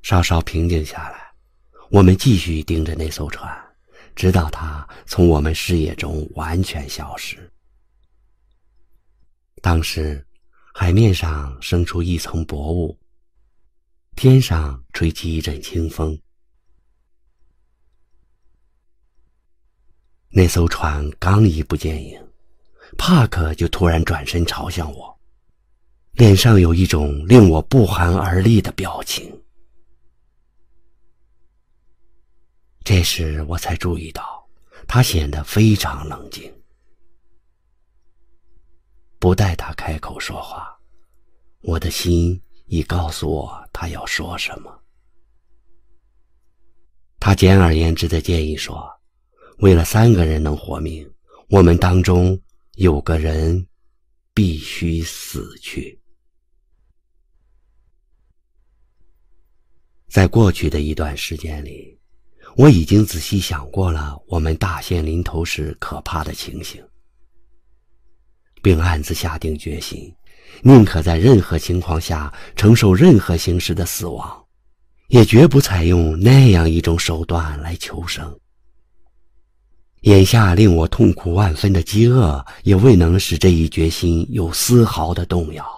稍稍平静下来，我们继续盯着那艘船，直到它从我们视野中完全消失。当时海面上生出一层薄雾，天上吹起一阵清风。那艘船刚一不见影，帕克就突然转身朝向我，脸上有一种令我不寒而栗的表情。这时我才注意到，他显得非常冷静。不待他开口说话，我的心已告诉我他要说什么。他简而言之地建议说，为了3个人能活命，我们当中有个人必须死去。在过去的一段时间里，我已经仔细想过了我们大限临头时可怕的情形，并暗自下定决心，宁可在任何情况下承受任何形式的死亡，也绝不采用那样一种手段来求生。眼下令我痛苦万分的饥饿也未能使这一决心有丝毫的动摇。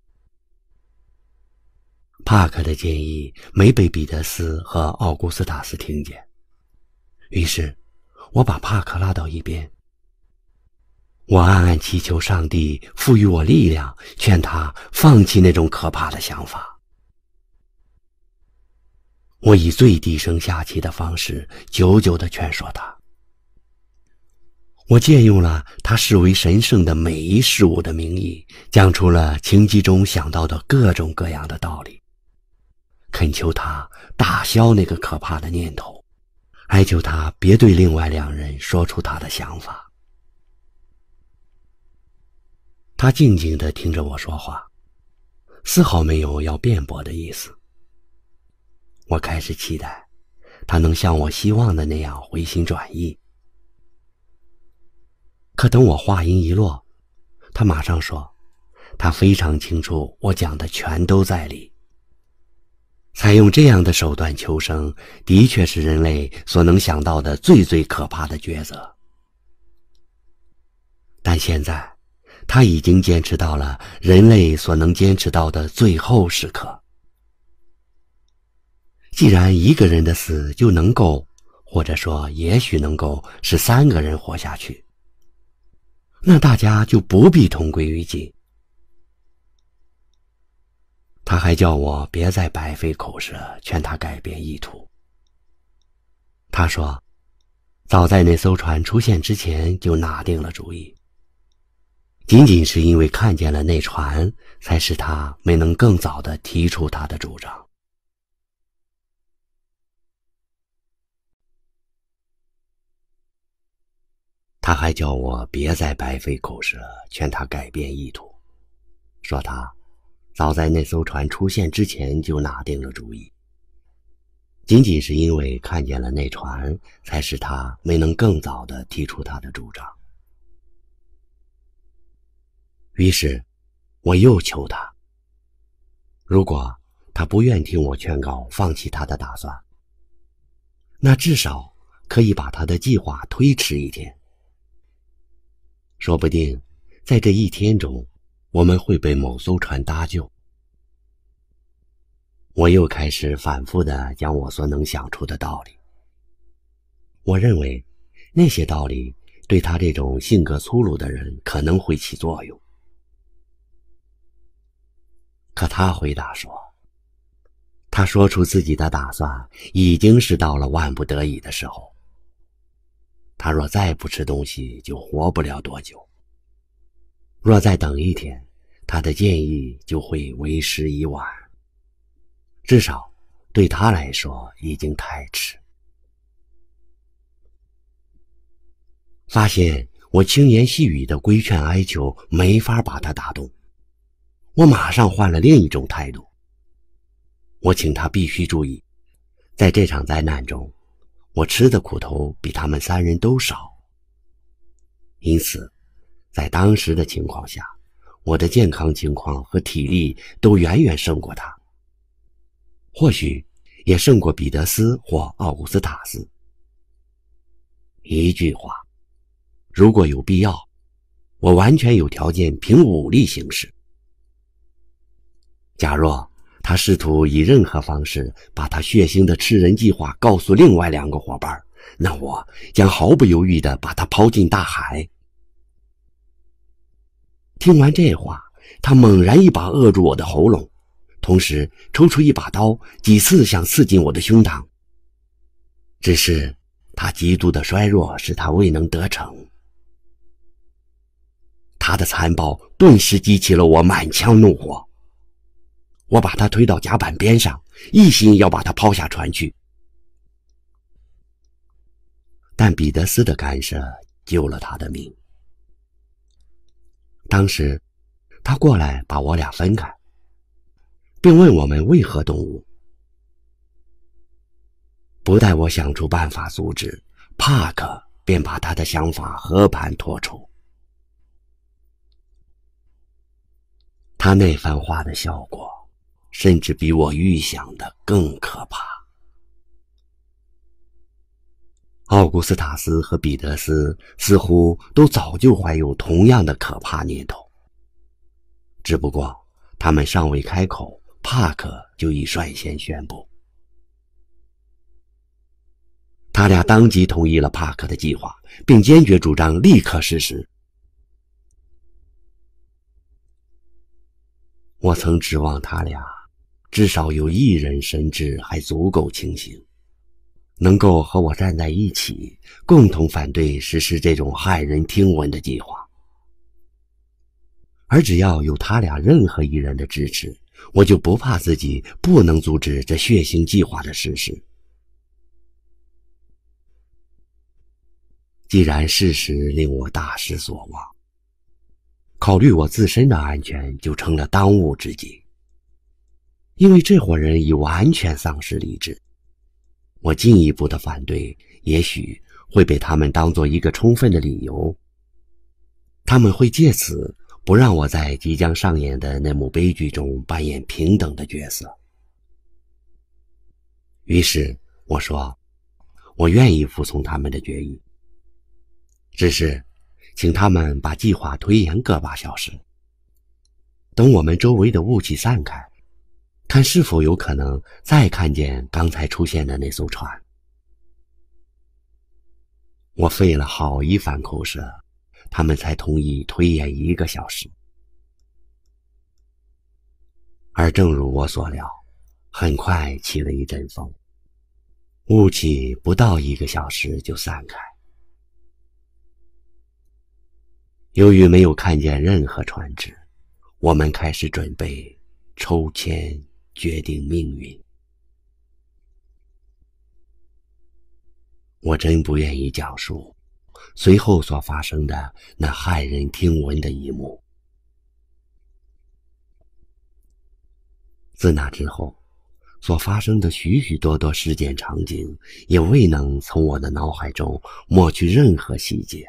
帕克的建议没被彼得斯和奥古斯塔斯听见，于是我把帕克拉到一边。我暗暗祈求上帝赋予我力量，劝他放弃那种可怕的想法。我以最低声下气的方式久久地劝说他。我借用了他视为神圣的每一事物的名义，讲出了情急中想到的各种各样的道理，恳求他打消那个可怕的念头，哀求他别对另外2人说出他的想法。他静静地听着我说话，丝毫没有要辩驳的意思。我开始期待他能像我希望的那样回心转意。可等我话音一落，他马上说，他非常清楚我讲的全都在理。采用这样的手段求生，的确是人类所能想到的最可怕的抉择。但现在，他已经坚持到了人类所能坚持到的最后时刻。既然1个人的死就能够，或者说也许能够使3个人活下去，那大家就不必同归于尽。他还叫我别再白费口舌，劝他改变意图。他说，早在那艘船出现之前就拿定了主意，仅仅是因为看见了那船，才使他没能更早地提出他的主张。他还叫我别再白费口舌，劝他改变意图，说他早在那艘船出现之前就拿定了主意，仅仅是因为看见了那船，才使他没能更早地提出他的主张。于是我又求他，如果他不愿听我劝告放弃他的打算，那至少可以把他的计划推迟1天。说不定在这1天中，我们会被某艘船搭救。我又开始反复地讲我所能想出的道理。我认为那些道理对他这种性格粗鲁的人可能会起作用。可他回答说，他说出自己的打算已经是到了万不得已的时候。他若再不吃东西，就活不了多久。若再等1天，他的建议就会为时已晚。至少对他来说已经太迟。发现我轻言细语的规劝哀求没法把他打动，我马上换了另一种态度。我请他必须注意，在这场灾难中，我吃的苦头比他们3人都少。因此，在当时的情况下，我的健康情况和体力都远远胜过他。或许也胜过彼得斯或奥古斯塔斯。一句话，如果有必要，我完全有条件凭武力行事。假若他试图以任何方式把他血腥的吃人计划告诉另外2个伙伴，那我将毫不犹豫地把他抛进大海。听完这话，他猛然一把扼住我的喉咙，同时抽出一把刀，几次想刺进我的胸膛。只是他极度的衰弱使他未能得逞。他的残暴顿时激起了我满腔怒火。我把他推到甲板边上，一心要把他抛下船去。但彼得斯的干涉救了他的命。当时他过来把我俩分开，并问我们为何动武。不待我想出办法阻止，帕克便把他的想法和盘托出。他那番话的效果甚至比我预想的更可怕。奥古斯塔斯和彼得斯似乎都早就怀有同样的可怕念头，只不过他们尚未开口，帕克就已率先宣布。他俩当即同意了帕克的计划，并坚决主张立刻实施。我曾指望他俩至少有一人神智还足够清醒，能够和我站在一起，共同反对实施这种骇人听闻的计划。而只要有他俩任何一人的支持，我就不怕自己不能阻止这血腥计划的实施。既然事实令我大失所望，考虑我自身的安全就成了当务之急。因为这伙人已完全丧失理智，我进一步的反对也许会被他们当作一个充分的理由，他们会借此不让我在即将上演的那幕悲剧中扮演平等的角色。于是我说，我愿意服从他们的决议，只是请他们把计划推延个把小时，等我们周围的雾气散开，看是否有可能再看见刚才出现的那艘船。我费了好一番口舌，他们才同意推延1个小时。而正如我所料，很快起了一阵风，雾气不到1个小时就散开。由于没有看见任何船只，我们开始准备抽签决定命运。我真不愿意讲述随后所发生的那骇人听闻的一幕。自那之后，所发生的许许多多事件场景也未能从我的脑海中抹去任何细节。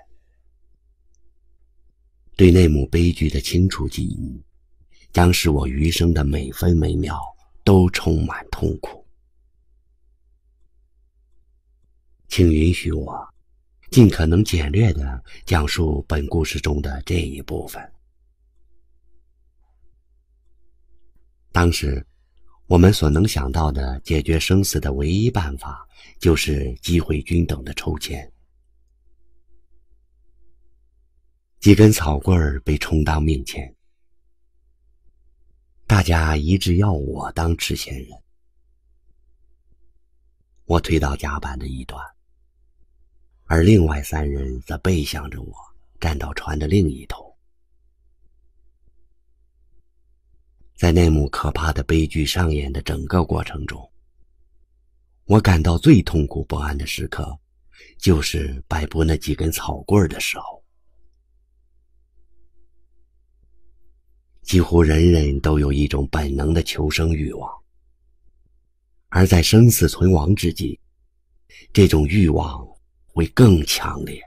对那幕悲剧的清楚记忆，将使我余生的每分每秒都充满痛苦。请允许我尽可能简略地讲述本故事中的这一部分。当时我们所能想到的解决生死的唯一办法，就是机会均等的抽签。几根草棍被充当命签，大家一致要我当持签人。我推到甲板的一端，而另外3人则背向着我，站到船的另一头。在那幕可怕的悲剧上演的整个过程中，我感到最痛苦不安的时刻，就是摆布那几根草棍的时候。几乎人人都有一种本能的求生欲望，而在生死存亡之际，这种欲望会更强烈。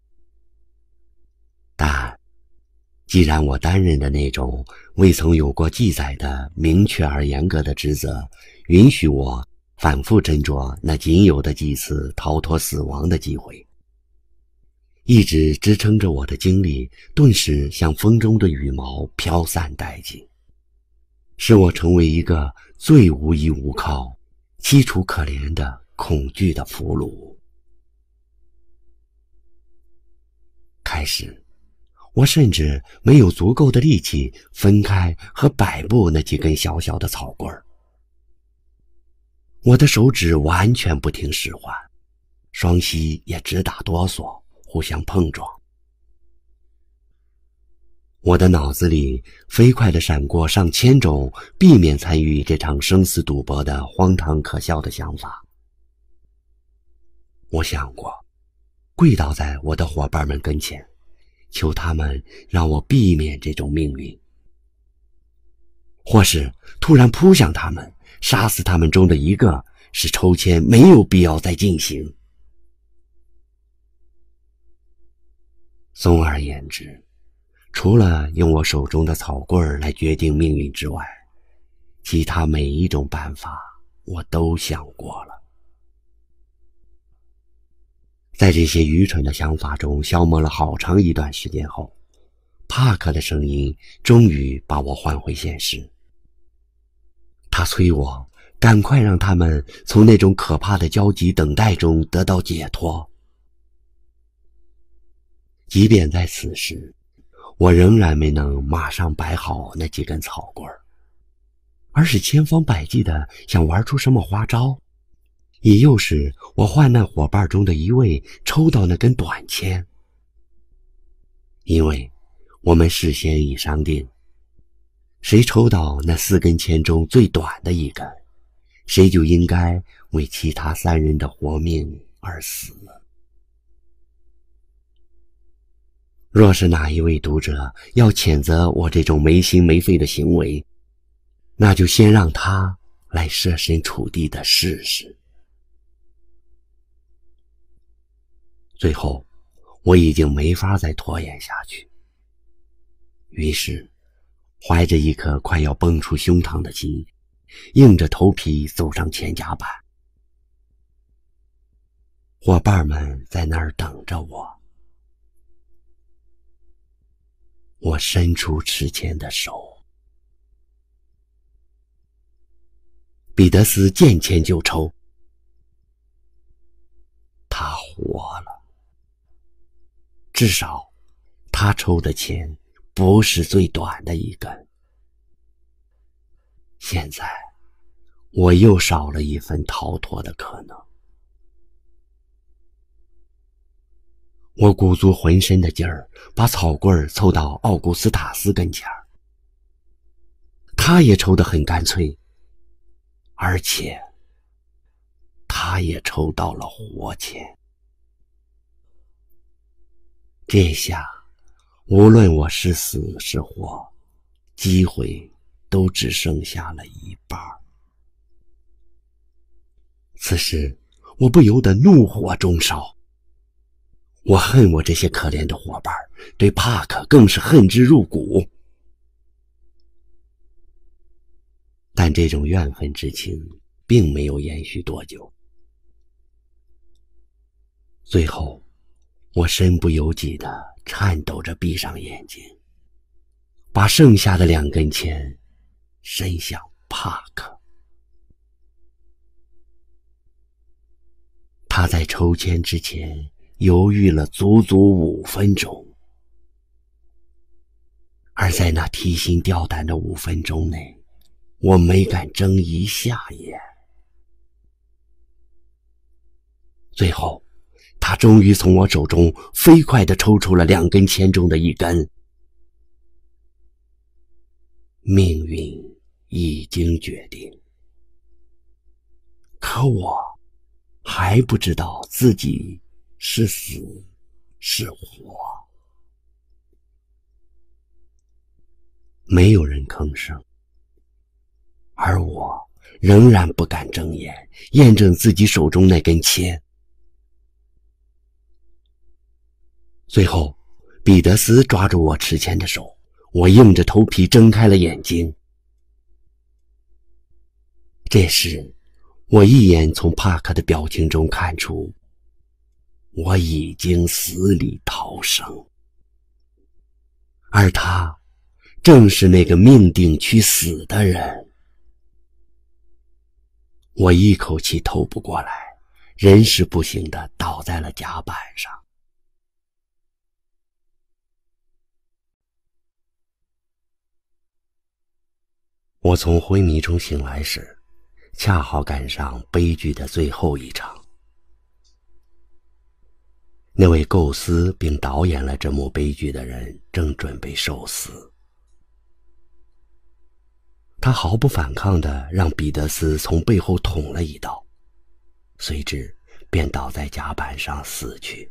但既然我担任的那种未曾有过记载的明确而严格的职责，允许我反复斟酌那仅有的几次逃脱死亡的机会。一直支撑着我的精力顿时像风中的羽毛飘散殆尽，使我成为一个最无依无靠、凄楚可怜的恐惧的俘虏。开始，我甚至没有足够的力气分开和摆布那几根小小的草棍儿。我的手指完全不听使唤，双膝也直打哆嗦，互相碰撞。我的脑子里飞快地闪过上千种避免参与这场生死赌博的荒唐可笑的想法。我想过跪倒在我的伙伴们跟前，求他们让我避免这种命运，或是突然扑向他们，杀死他们中的一个，使抽签没有必要再进行。总而言之，除了用我手中的草棍来决定命运之外，其他每一种办法我都想过了。在这些愚蠢的想法中消磨了好长一段时间后，帕克的声音终于把我唤回现实。他催我赶快让他们从那种可怕的焦急等待中得到解脱。即便在此时，我仍然没能马上摆好那几根草棍，而是千方百计地想玩出什么花招，也诱使我患难伙伴中的一位抽到那根短签。因为我们事先已商定，谁抽到那4根签中最短的一根，谁就应该为其他3人的活命而死。若是哪一位读者要谴责我这种没心没肺的行为，那就先让他来设身处地的试试。最后，我已经没法再拖延下去，于是怀着一颗快要蹦出胸膛的心，硬着头皮走上前甲板。伙伴们在那儿等着我。我伸出持签的手，彼得斯见签就抽，他活了。至少他抽的签不是最短的一根。现在我又少了一份逃脱的可能。我鼓足浑身的劲儿，把草棍凑到奥古斯塔斯跟前儿。他也抽得很干脆，而且他也抽到了活签。这下无论我是死是活，机会都只剩下了一半。此时我不由得怒火中烧。我恨我这些可怜的伙伴，对帕克更是恨之入骨。但这种怨恨之情并没有延续多久。最后，我身不由己地颤抖着闭上眼睛，把剩下的2根签伸向帕克。他在抽签之前犹豫了足足5分钟，而在那提心吊胆的5分钟内，我没敢睁一下眼。最后，他终于从我手中飞快地抽出了2根签中的一根。命运已经决定，可我还不知道自己是死是活。没有人吭声，而我仍然不敢睁眼验证自己手中那根签。最后，彼得斯抓住我持签的手，我硬着头皮睁开了眼睛。这时， 我一眼从帕克的表情中看出，我已经死里逃生，而他正是那个命定去死的人。我一口气透不过来，人事不省地倒在了甲板上。我从昏迷中醒来时，恰好赶上悲剧的最后一场。那位构思并导演了这幕悲剧的人正准备受死。他毫不反抗地让彼得斯从背后捅了一刀，随之便倒在甲板上死去。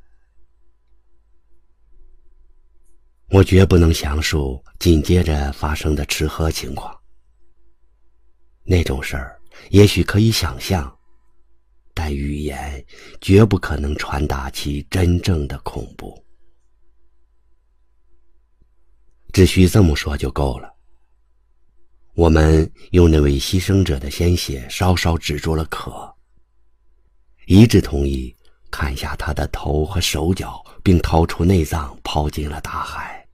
我绝不能详述紧接着发生的吃喝情况，那种事儿也许可以想象，但语言绝不可能传达其真正的恐怖。只需这么说就够了。我们用那位牺牲者的鲜血稍稍止住了渴，一致同意砍下他的头和手脚，并掏出内脏抛进了大海。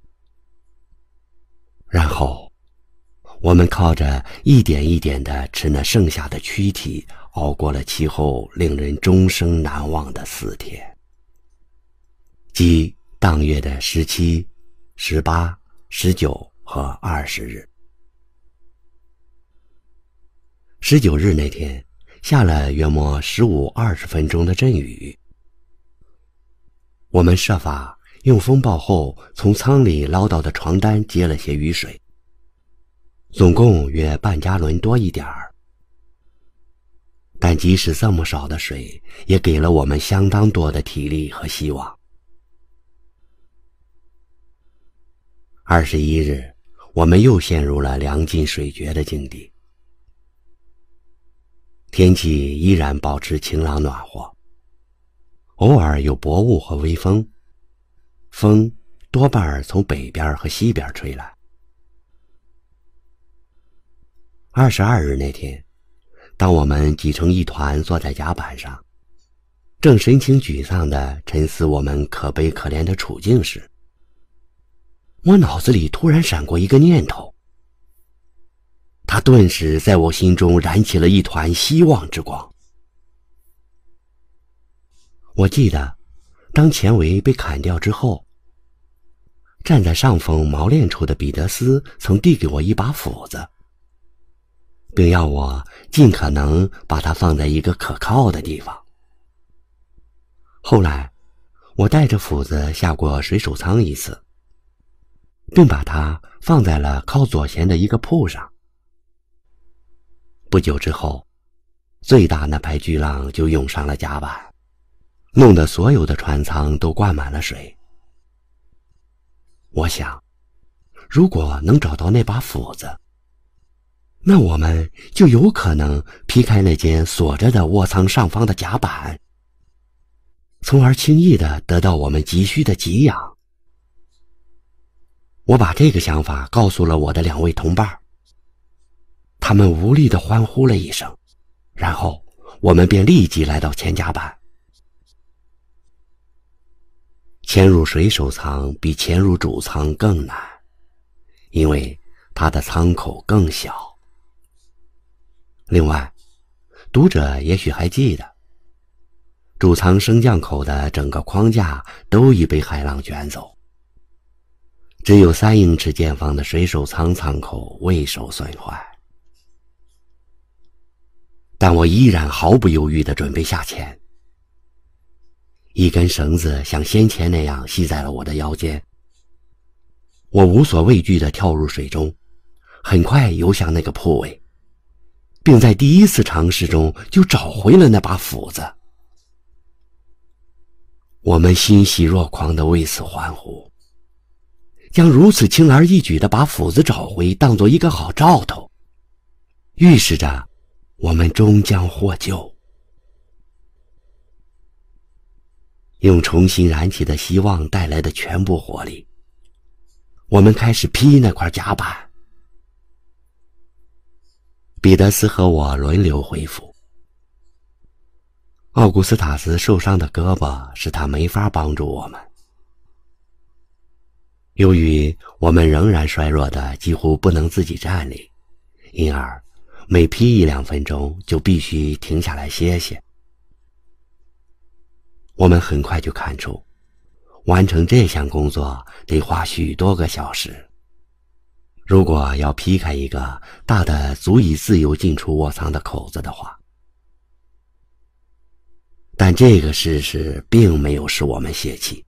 然后我们靠着一点一点地吃那剩下的躯体，熬过了其后令人终生难忘的4天，即当月的17、18、19和20日。19日那天下了约莫15、20分钟的阵雨，我们设法用风暴后从舱里捞到的床单接了些雨水，总共约半加仑多一点儿。但即使这么少的水，也给了我们相当多的体力和希望。21日，我们又陷入了粮尽水绝的境地。天气依然保持晴朗暖和，偶尔有薄雾和微风，风多半从北边和西边吹来。22日那天，当我们挤成一团坐在甲板上，正神情沮丧地沉思我们可悲可怜的处境时，我脑子里突然闪过一个念头，它顿时在我心中燃起了一团希望之光。我记得，当前桅被砍掉之后，站在上风锚链处的彼得斯曾递给我一把斧子，并要我尽可能把它放在一个可靠的地方。后来，我带着斧子下过水手舱一次，并把它放在了靠左舷的一个铺上。不久之后，最大那排巨浪就涌上了甲板，弄得所有的船舱都灌满了水。我想，如果能找到那把斧子，那我们就有可能劈开那间锁着的卧舱上方的甲板，从而轻易地得到我们急需的给养。我把这个想法告诉了我的2位同伴，他们无力地欢呼了一声，然后我们便立即来到前甲板。潜入水手舱比潜入主舱更难，因为它的舱口更小。另外，读者也许还记得，主舱升降口的整个框架都已被海浪卷走，只有3英尺见方的水手舱舱口未受损坏。但我依然毫不犹豫地准备下潜。一根绳子像先前那样系在了我的腰间，我无所畏惧地跳入水中，很快游向那个铺位，并在第一次尝试中就找回了那把斧子。我们欣喜若狂地为此欢呼，将如此轻而易举地把斧子找回当作一个好兆头，预示着我们终将获救。用重新燃起的希望带来的全部活力，我们开始劈那块甲板。彼得斯和我轮流恢复， 奥古斯塔斯受伤的胳膊使他没法帮助我们。由于我们仍然衰弱的几乎不能自己站立，因而每劈1-2分钟就必须停下来歇歇。我们很快就看出，完成这项工作得花许多个小时。如果要劈开一个大的足以自由进出卧舱的口子的话，但这个事实并没有使我们泄气。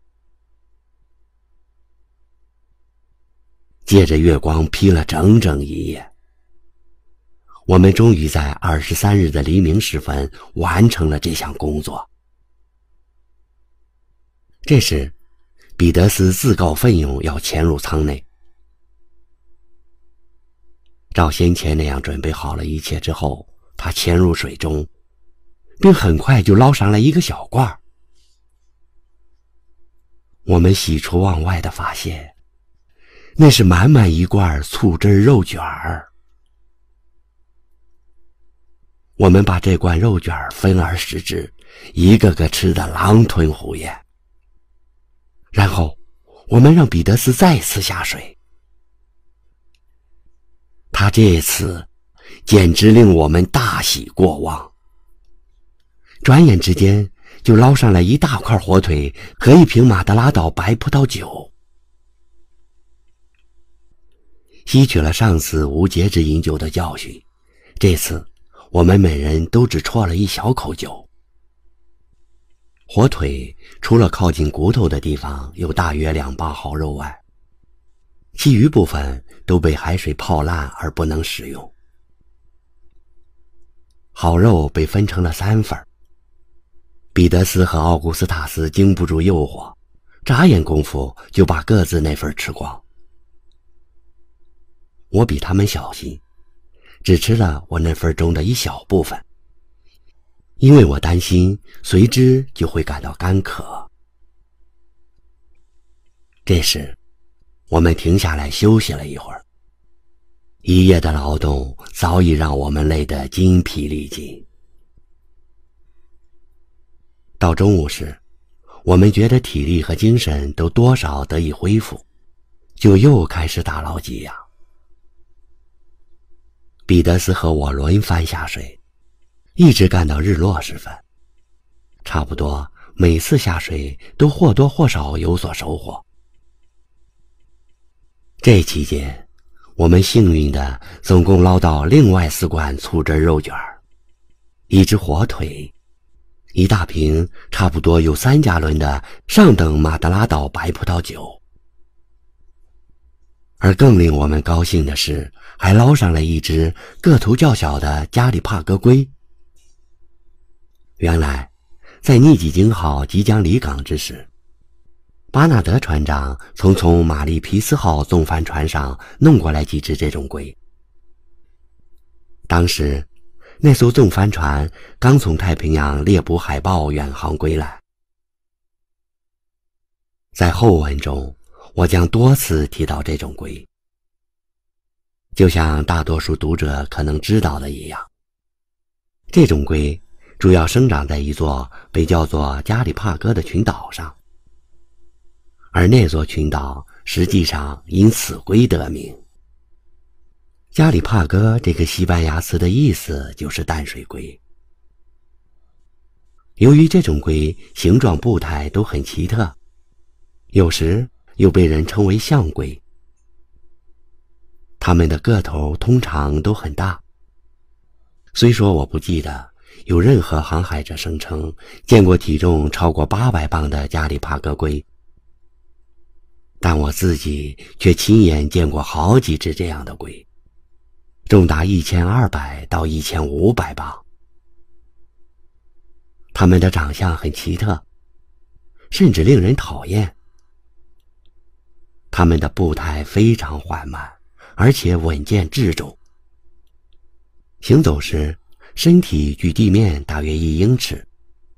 借着月光劈了整整一夜，我们终于在23日的黎明时分完成了这项工作。这时，彼得斯自告奋勇要潜入舱内。照先前那样准备好了一切之后，他潜入水中，并很快就捞上来一个小罐。我们喜出望外地发现，那是满满一罐醋汁肉卷儿。我们把这罐肉卷分而食之，一个个吃得狼吞虎咽。然后我们让彼得斯再次下水，他这次简直令我们大喜过望。转眼之间就捞上来一大块火腿和一瓶马德拉岛白葡萄酒。吸取了上次无节制饮酒的教训，这次我们每人都只啜了一小口酒。火腿除了靠近骨头的地方有大约2磅好肉外，其余部分都被海水泡烂而不能食用。好肉被分成了3份，彼得斯和奥古斯塔斯经不住诱惑，眨眼功夫就把各自那份吃光。我比他们小心，只吃了我那份中的一小部分，因为我担心随之就会感到干渴。这时，我们停下来休息了一会儿。一夜的劳动早已让我们累得筋疲力尽。到中午时，我们觉得体力和精神都多少得以恢复，就又开始打捞给养。彼得斯和我轮番下水，一直干到日落时分，差不多每次下水都或多或少有所收获。这期间，我们幸运地总共捞到另外4罐醋汁肉卷，1只火腿，1大瓶差不多有3加仑的上等马德拉岛白葡萄酒。而更令我们高兴的是，还捞上了1只个头较小的加里帕戈龟。原来，在尼基京号即将离港之时，巴纳德船长从玛丽皮斯号纵帆船上弄过来几只这种龟。当时，那艘纵帆船刚从太平洋猎捕海豹远航归来。在后文中，我将多次提到这种龟。就像大多数读者可能知道的一样，这种龟主要生长在一座被叫做加里帕戈的群岛上，而那座群岛实际上因此龟得名。加里帕戈这个西班牙词的意思就是淡水龟。由于这种龟形状步态都很奇特，有时又被人称为象龟，它们的个头通常都很大。虽说我不记得有任何航海者声称见过体重超过800磅的加里帕戈龟，但我自己却亲眼见过好几只这样的龟，重达1200到1500磅。它们的长相很奇特，甚至令人讨厌。它们的步态非常缓慢，而且稳健质重。行走时，身体距地面大约1英尺。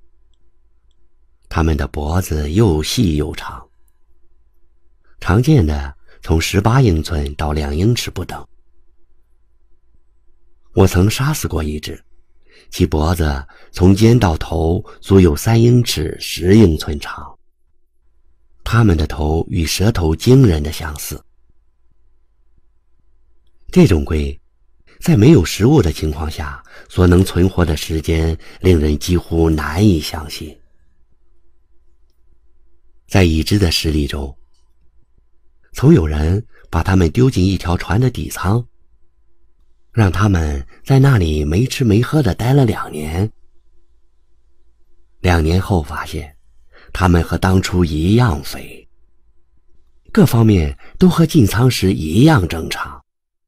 它们的脖子又细又长，常见的从18英寸到2英尺不等。我曾杀死过一只， 其脖子从肩到头足有3英尺10英寸长，它们的头与蛇头惊人的相似。这种龟在没有食物的情况下所能存活的时间令人几乎难以相信。在已知的实例中，曾有人把它们丢进一条船的底舱，让他们在那里没吃没喝的待了2年。2年后发现，他们和当初一样肥，各方面都和进舱时一样正常。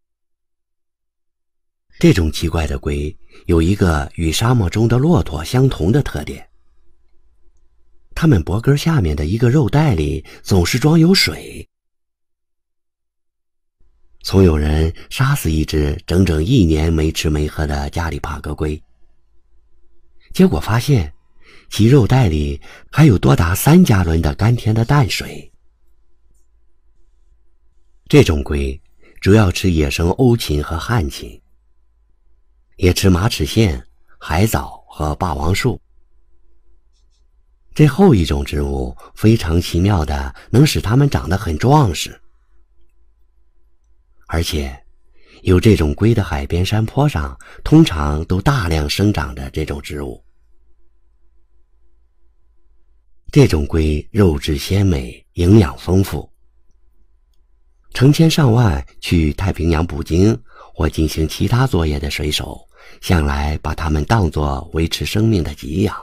这种奇怪的龟有一个与沙漠中的骆驼相同的特点，它们脖根下面的一个肉袋里总是装有水。曾有人杀死一只整整1年没吃没喝的加里帕戈龟，结果发现其肉袋里还有多达3加仑的甘甜的淡水。这种龟主要吃野生欧芹和旱芹，也吃马齿苋、海藻和霸王树。这后一种植物非常奇妙的能使它们长得很壮实，而且有这种龟的海边山坡上通常都大量生长着这种植物。这种龟肉质鲜美，营养丰富，成千上万去太平洋捕鲸或进行其他作业的水手向来把它们当作维持生命的给养。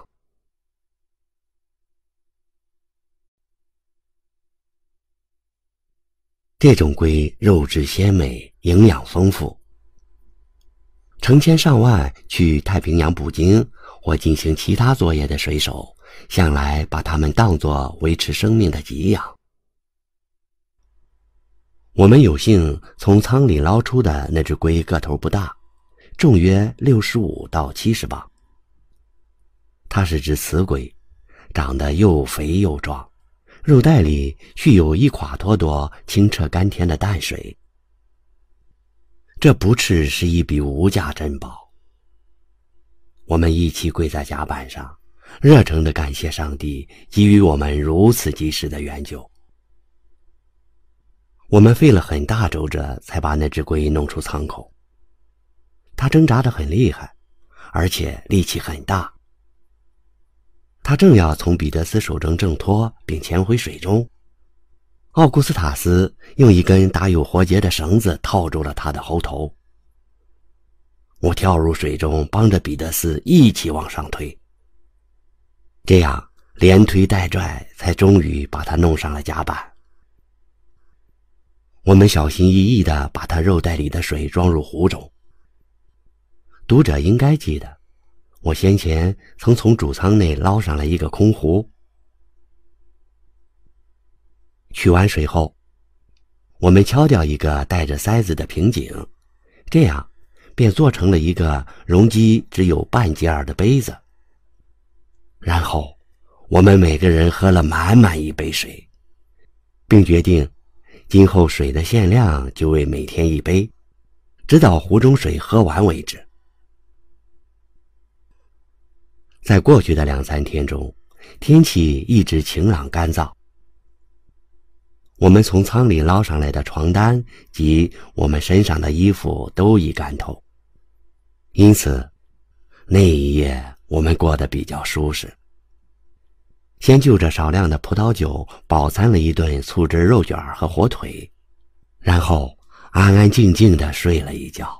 这种龟肉质鲜美，营养丰富，成千上万去太平洋捕鲸或进行其他作业的水手向来把它们当作维持生命的给养。我们有幸从舱里捞出的那只龟个头不大，重约65到70磅。它是只雌龟，长得又肥又壮，肉袋里蓄有一垮脱多、清澈甘甜的淡水。这不啻是一笔无价珍宝。我们一起跪在甲板上，热诚地感谢上帝给予我们如此及时的援救。我们费了很大周折才把那只龟弄出舱口。它挣扎得很厉害，而且力气很大。他正要从彼得斯手中挣脱并潜回水中，奥古斯塔斯用一根打有活结的绳子套住了他的喉头。我跳入水中，帮着彼得斯一起往上推，这样连推带拽才终于把他弄上了甲板。我们小心翼翼地把他肉袋里的水装入壶中。读者应该记得，我先前曾从主舱内捞上来一个空壶。取完水后，我们敲掉一个带着塞子的瓶颈，这样便做成了一个容积只有半截耳的杯子。然后我们每个人喝了满满一杯水，并决定今后水的限量就为每天1杯，直到壶中水喝完为止。在过去的2、3天中，天气一直晴朗干燥。我们从舱里捞上来的床单及我们身上的衣服都已干透，因此那一夜我们过得比较舒适。先就着少量的葡萄酒饱餐了一顿醋汁肉卷和火腿，然后安安静静地睡了一觉。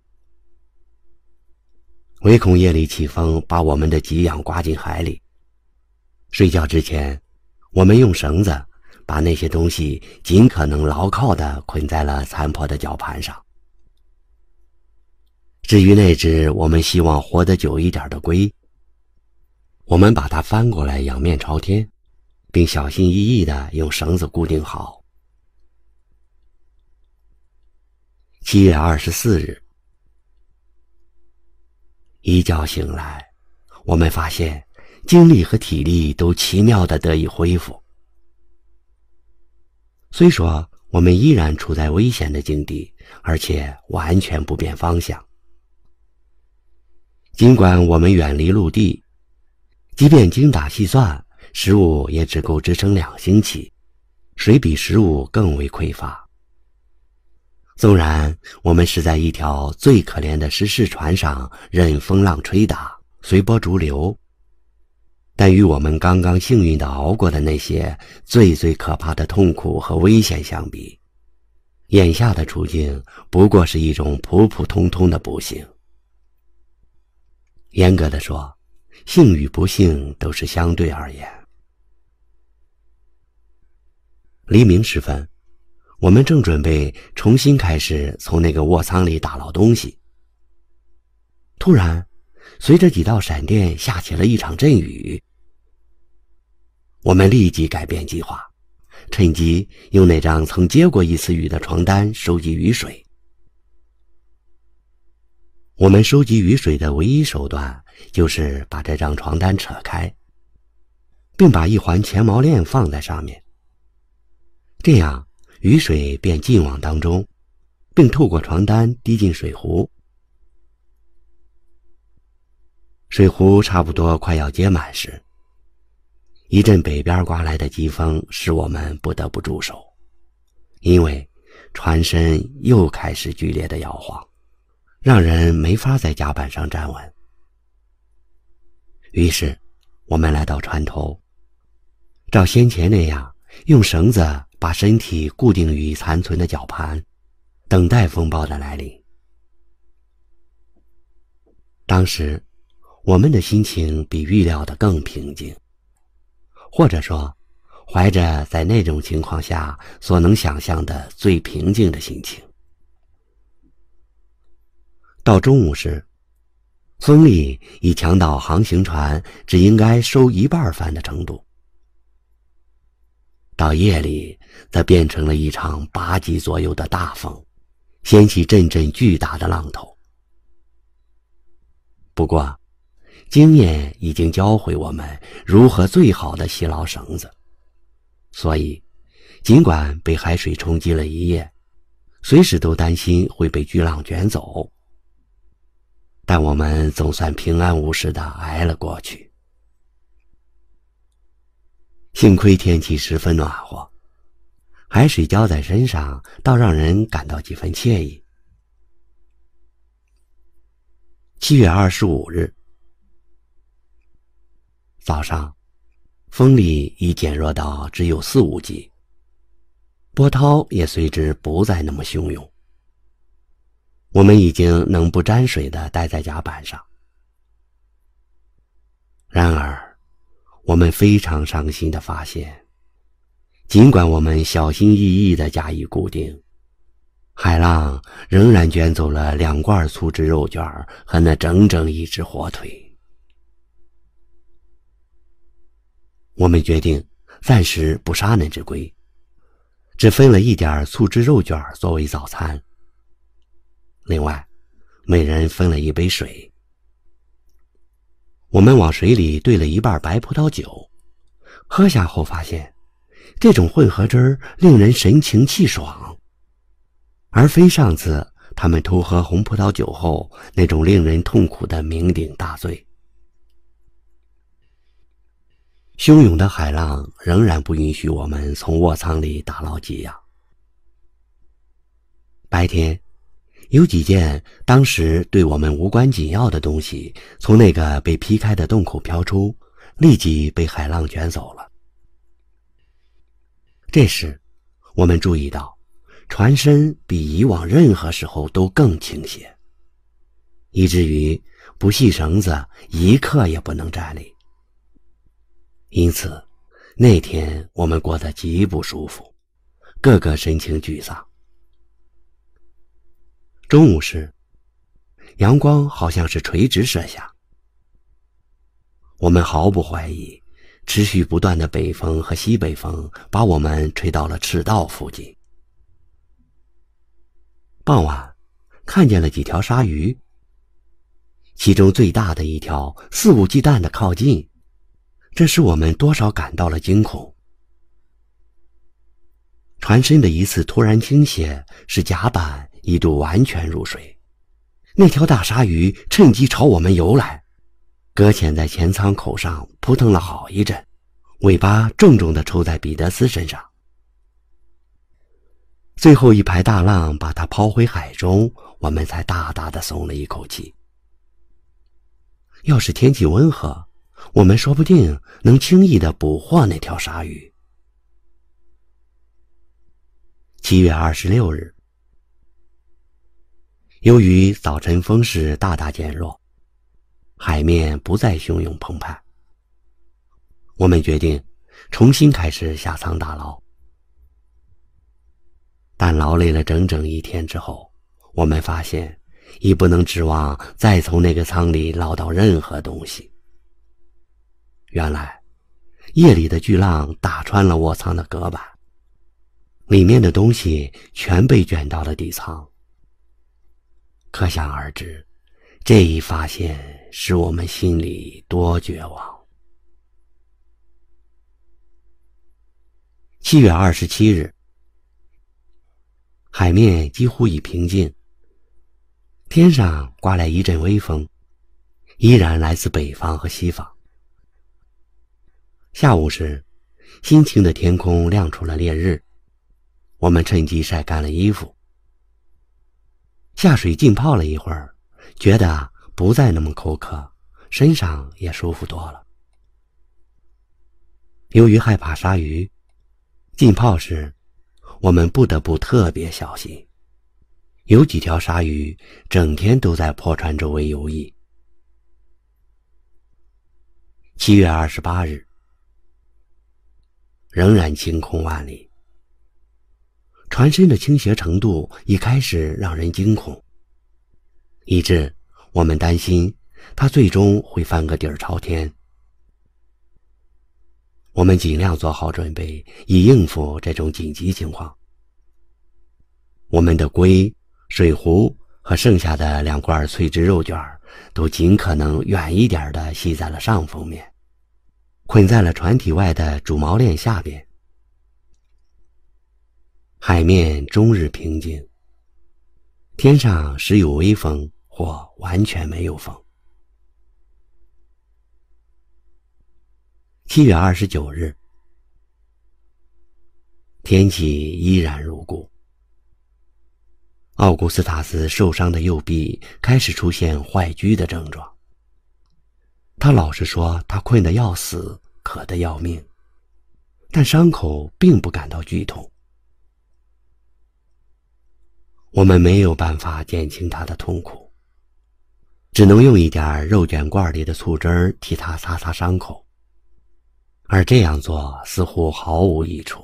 唯恐夜里起风把我们的给养刮进海里，睡觉之前，我们用绳子把那些东西尽可能牢靠地捆在了残破的绞盘上。至于那只我们希望活得久一点的龟，我们把它翻过来仰面朝天，并小心翼翼地用绳子固定好。7月24日，一觉醒来，我们发现精力和体力都奇妙地得以恢复。虽说我们依然处在危险的境地，而且完全不变方向。 尽管我们远离陆地，即便精打细算，食物也只够支撑2星期，水比食物更为匮乏。纵然我们是在一条最可怜的石狮船上任风浪吹打，随波逐流，但与我们刚刚幸运地熬过的那些最可怕的痛苦和危险相比，眼下的处境不过是一种普普通通的不幸。严格地说，幸与不幸都是相对而言。黎明时分，我们正准备重新开始从那个卧舱里打捞东西，突然随着几道闪电下起了一场阵雨。我们立即改变计划，趁机用那张曾接过一次雨的床单收集雨水。我们收集雨水的唯一手段就是把这张床单扯开，并把一环前毛链放在上面，这样雨水便进往当中，并透过床单滴进水壶。水壶差不多快要接满时，一阵北边刮来的疾风使我们不得不住手，因为船身又开始剧烈的摇晃，让人没法在甲板上站稳。于是我们来到船头，照先前那样用绳子把身体固定于残存的绞盘，等待风暴的来临。当时我们的心情比预料的更平静，或者说怀着在那种情况下所能想象的最平静的心情。到中午时，风力已强到航行船只应该收一半帆的程度。到夜里，则变成了一场8级左右的大风，掀起阵阵巨大的浪头。不过经验已经教会我们如何最好地系牢绳子，所以尽管被海水冲击了一夜，随时都担心会被巨浪卷走，但我们总算平安无事地挨了过去。幸亏天气十分暖和，海水浇在身上，倒让人感到几分惬意。7月25日早上，风力已减弱到只有4、5级，波涛也随之不再那么汹涌。我们已经能不沾水地待在甲板上。然而我们非常伤心地发现，尽管我们小心翼翼地加以固定，海浪仍然卷走了2罐粗制肉卷和那整整1只火腿。我们决定暂时不杀那只龟，只分了一点粗制肉卷作为早餐。另外，每人分了1杯水。我们往水里兑了1半白葡萄酒，喝下后发现，这种混合汁令人神清气爽，而非上次他们偷喝红葡萄酒后那种令人痛苦的酩酊大醉。汹涌的海浪仍然不允许我们从卧舱里打捞给养。白天有几件当时对我们无关紧要的东西从那个被劈开的洞口飘出，立即被海浪卷走了。这时我们注意到船身比以往任何时候都更倾斜，以至于不系绳子一刻也不能站立。因此那天我们过得极不舒服，个个神情沮丧。中午时，阳光好像是垂直射下，我们毫不怀疑，持续不断的北风和西北风把我们吹到了赤道附近。傍晚看见了几条鲨鱼，其中最大的一条肆无忌惮地靠近，这使我们多少感到了惊恐。船身的一次突然倾斜使甲板一度完全入水， 那条大鲨鱼趁机朝我们游来，搁浅在前舱口上扑腾了好一阵，尾巴重重地抽在彼得斯身上。最后一排大浪把它抛回海中，我们才大大地松了一口气。要是天气温和，我们说不定能轻易地捕获那条鲨鱼。7月26日，由于早晨风势大大减弱，海面不再汹涌澎湃，我们决定重新开始下舱打捞。但劳累了整整1天之后，我们发现已不能指望再从那个舱里捞到任何东西。原来夜里的巨浪打穿了卧舱的隔板，里面的东西全被卷到了底舱。可想而知，这一发现使我们心里多绝望。7月27日，海面几乎已平静，天上刮来一阵微风，依然来自北方和西方。下午时，新晴的天空亮出了烈日，我们趁机晒干了衣服。下水浸泡了一会儿，觉得不再那么口渴，身上也舒服多了。由于害怕鲨鱼，浸泡时我们不得不特别小心，有几条鲨鱼整天都在破船周围游弋。7月28日，仍然晴空万里，船身的倾斜程度已开始让人惊恐，以致我们担心它最终会翻个底儿朝天。我们尽量做好准备，以应付这种紧急情况。我们的龟、水壶和剩下的2罐脆汁肉卷都尽可能远一点地系在了上风面，捆在了船体外的主锚链下边。海面终日平静，天上时有微风或完全没有风。7月29日，天气依然如故。奥古斯塔斯受伤的右臂开始出现坏疽的症状。他老是说他困得要死，渴得要命，但伤口并不感到剧痛。我们没有办法减轻他的痛苦，只能用一点肉卷罐里的醋汁儿替他擦擦伤口，而这样做似乎毫无益处。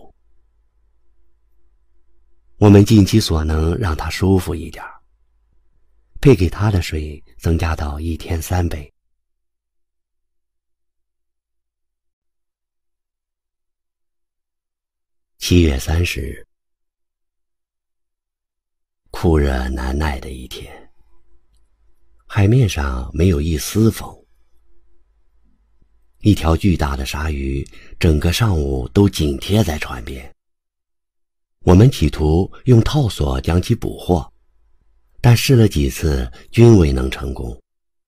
我们尽其所能让他舒服一点，配给他的水增加到1天3杯。7月30日，酷热难耐的一天，海面上没有一丝风。一条巨大的鲨鱼整个上午都紧贴在船边。我们企图用套索将其捕获，但试了几次均未能成功。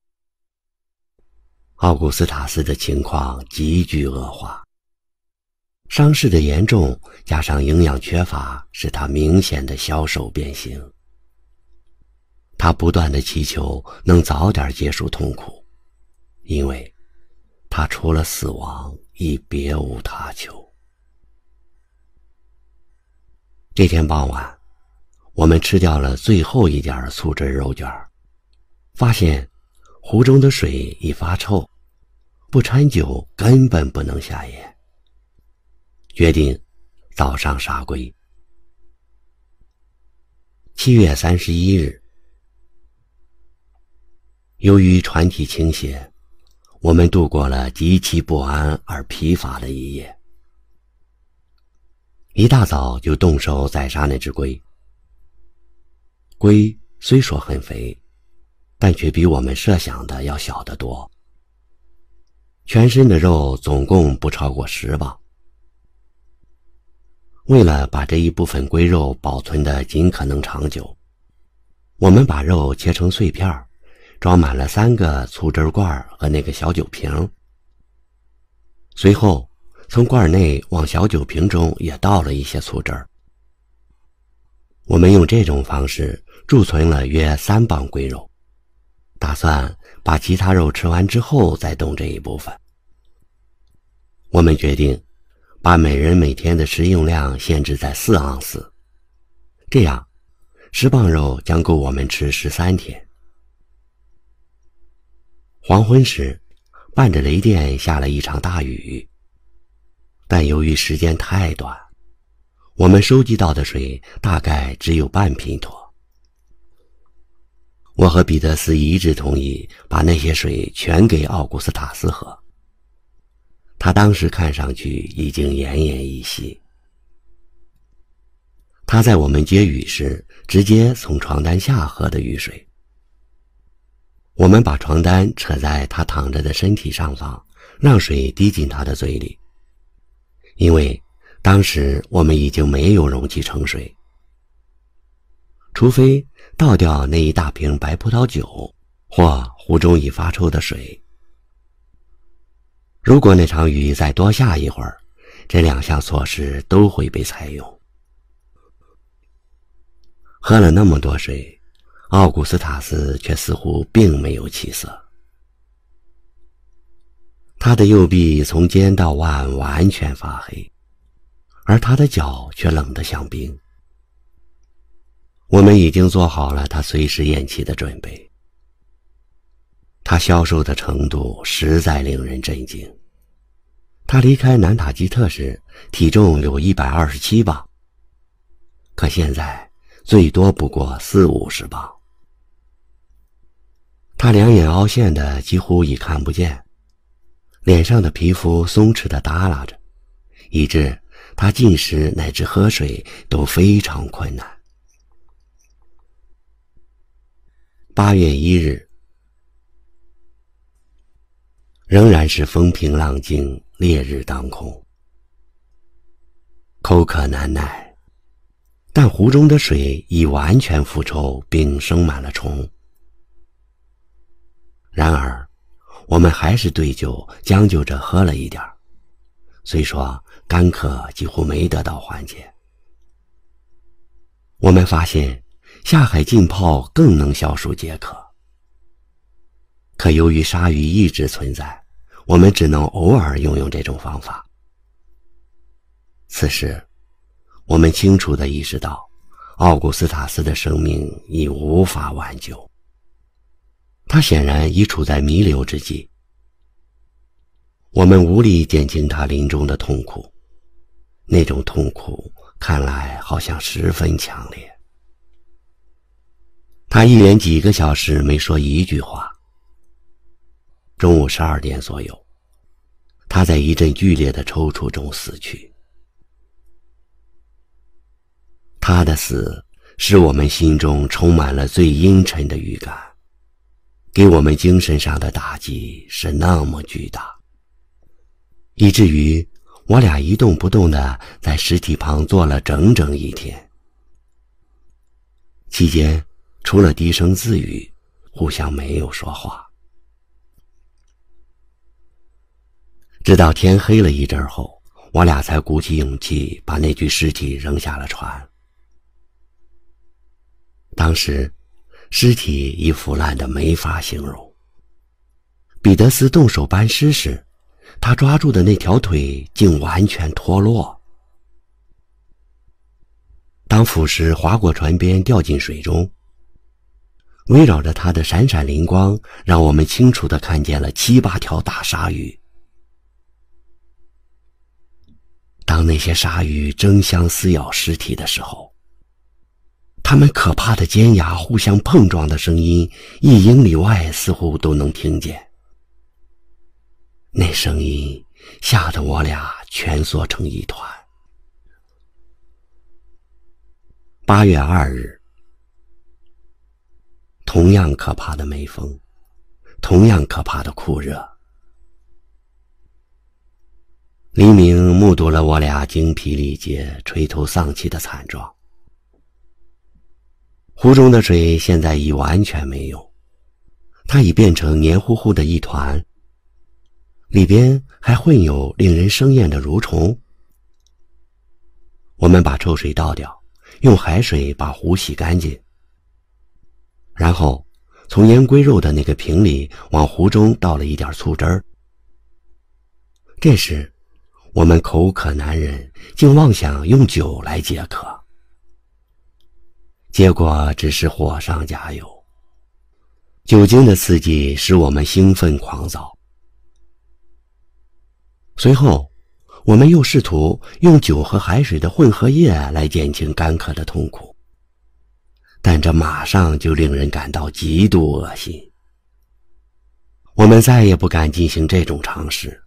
奥古斯塔斯的情况急剧恶化，伤势的严重加上营养缺乏，使他明显的消瘦变形。他不断地祈求能早点结束痛苦，因为他除了死亡已别无他求。这天傍晚，我们吃掉了最后一点醋汁肉卷，发现壶中的水已发臭，不掺酒根本不能下咽，决定早上杀龟。7月31日，由于船体倾斜，我们度过了极其不安而疲乏的一夜。一大早就动手宰杀那只龟。龟虽说很肥，但却比我们设想的要小得多，全身的肉总共不超过10磅。为了把这一部分龟肉保存得尽可能长久， 我们把肉切成碎片，装满了3个醋汁罐和那个小酒瓶。随后从罐内往小酒瓶中也倒了一些醋汁儿。我们用这种方式贮存了约3磅龟肉，打算把其他肉吃完之后再冻这一部分。我们决定把每人每天的食用量限制在4盎司，这样10磅肉将够我们吃13天。黄昏时，伴着雷电下了一场大雨，但由于时间太短，我们收集到的水大概只有半拼妥。我和彼得斯一致同意把那些水全给奥古斯塔斯喝。他当时看上去已经奄奄一息。他在我们接雨时直接从床单下喝的雨水。我们把床单扯在他躺着的身体上方，让水滴进他的嘴里。因为当时我们已经没有容器盛水，除非倒掉那一大瓶白葡萄酒或壶中已发臭的水。如果那场雨再多下一会儿，这2项措施都会被采用。喝了那么多水，奥古斯塔斯却似乎并没有起色。他的右臂从肩到腕完全发黑，而他的脚却冷得像冰。我们已经做好了他随时咽气的准备。他消瘦的程度实在令人震惊。他离开南塔基特时体重有127磅，可现在最多不过40-50磅。他两眼凹陷的几乎已看不见，脸上的皮肤松弛地耷拉着，以致他进食乃至喝水都非常困难。8月1日，仍然是风平浪静，烈日当空，口渴难耐，但壶中的水已完全腐臭并生满了虫。然而我们还是对酒将就着喝了一点，虽说干渴几乎没得到缓解。我们发现下海浸泡更能消暑解渴，可由于鲨鱼一直存在，我们只能偶尔用这种方法。此时我们清楚地意识到奥古斯塔斯的生命已无法挽救，他显然已处在弥留之际。我们无力减轻他临终的痛苦，那种痛苦看来好像十分强烈。他一连几个小时没说一句话。中午12点左右，他在一阵剧烈的抽搐中死去。他的死使我们心中充满了最阴沉的预感，给我们精神上的打击是那么巨大，以至于我俩一动不动地在尸体旁坐了整整1天。期间除了低声自语，互相没有说话。直到天黑了一阵后，我俩才鼓起勇气把那具尸体扔下了船。当时尸体已腐烂得没法形容。彼得斯动手搬尸时，他抓住的那条腿竟完全脱落。当腐尸划过船边掉进水中，围绕着它的闪闪灵光让我们清楚地看见了7、8条大鲨鱼。当那些鲨鱼争相撕咬尸体的时候，它们可怕的尖牙互相碰撞的声音1英里外似乎都能听见。那声音吓得我俩蜷缩成一团。8月2日，同样可怕的没风，同样可怕的酷热。黎明目睹了我俩精疲力竭、垂头丧气的惨状。 湖中的水现在已完全没有，它已变成黏糊糊的一团，里边还混有令人生厌的蠕虫。我们把臭水倒掉，用海水把湖洗干净，然后从腌龟肉的那个瓶里往湖中倒了一点醋汁儿。这时我们口渴难忍，竟妄想用酒来解渴，结果只是火上加油。酒精的刺激使我们兴奋狂躁。随后我们又试图用酒和海水的混合液来减轻干渴的痛苦，但这马上就令人感到极度恶心。我们再也不敢进行这种尝试。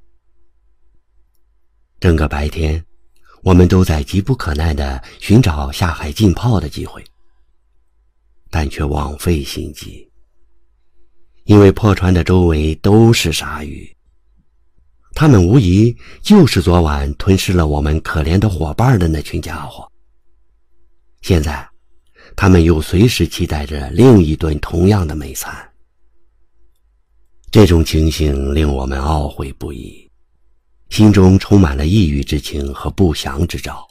整个白天我们都在急不可耐地寻找下海浸泡的机会，但却枉费心机，因为破船的周围都是鲨鱼，他们无疑就是昨晚吞噬了我们可怜的伙伴的那群家伙。现在他们又随时期待着另一顿同样的美餐。这种情形令我们懊悔不已，心中充满了抑郁之情和不祥之兆。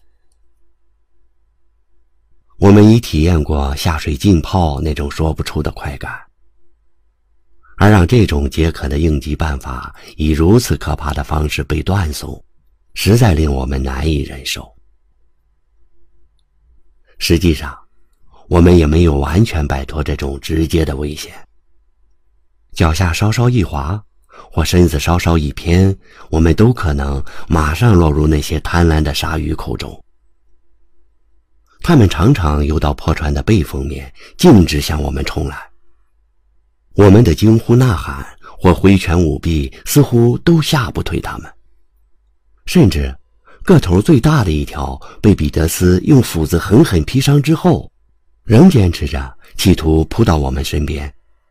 我们已体验过下水浸泡那种说不出的快感，而让这种解渴的应急办法以如此可怕的方式被断送，实在令我们难以忍受。实际上我们也没有完全摆脱这种直接的危险，脚下稍稍一滑，或身子稍稍一偏，我们都可能马上落入那些贪婪的鲨鱼口中。它们常常游到破船的背风面，径直向我们冲来。我们的惊呼呐喊或挥拳舞臂似乎都吓不退它们，甚至个头最大的一条被彼得斯用斧子狠狠劈伤之后，仍坚持着企图扑到我们身边。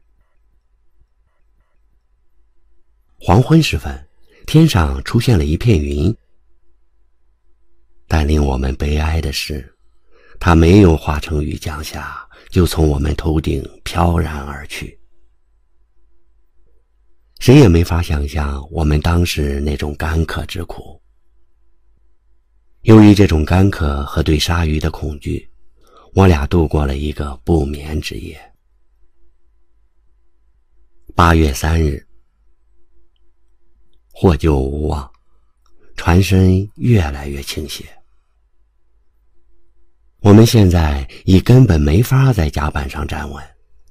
黄昏时分，天上出现了一片云，但令我们悲哀的是，它没有化成雨降下，就从我们头顶飘然而去。谁也没法想象我们当时那种干渴之苦。由于这种干渴和对鲨鱼的恐惧，我俩度过了一个不眠之夜。8月3日，获救无望，船身越来越倾斜。我们现在已根本没法在甲板上站稳。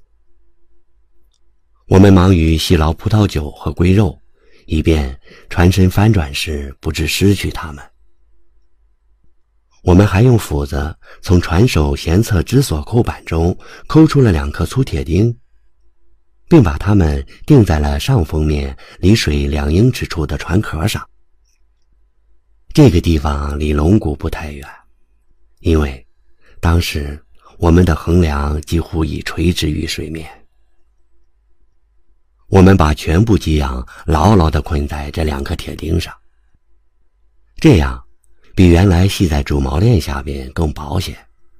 我们忙于细捞葡萄酒和龟肉，以便船身翻转时不致失去它们。我们还用斧子从船首舷侧支索扣板中抠出了2颗粗铁钉，并把它们钉在了上风面离水2英尺处的船壳上。这个地方离龙骨不太远，因为当时我们的横梁几乎已垂直于水面。我们把全部给养牢牢地捆在这2颗铁钉上，这样比原来系在主锚链下边更保险。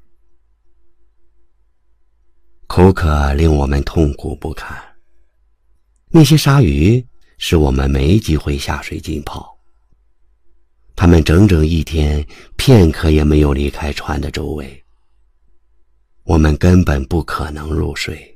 口渴令我们痛苦不堪，那些鲨鱼使我们没机会下水浸泡，它们整整1天片刻也没有离开船的周围，我们根本不可能入睡。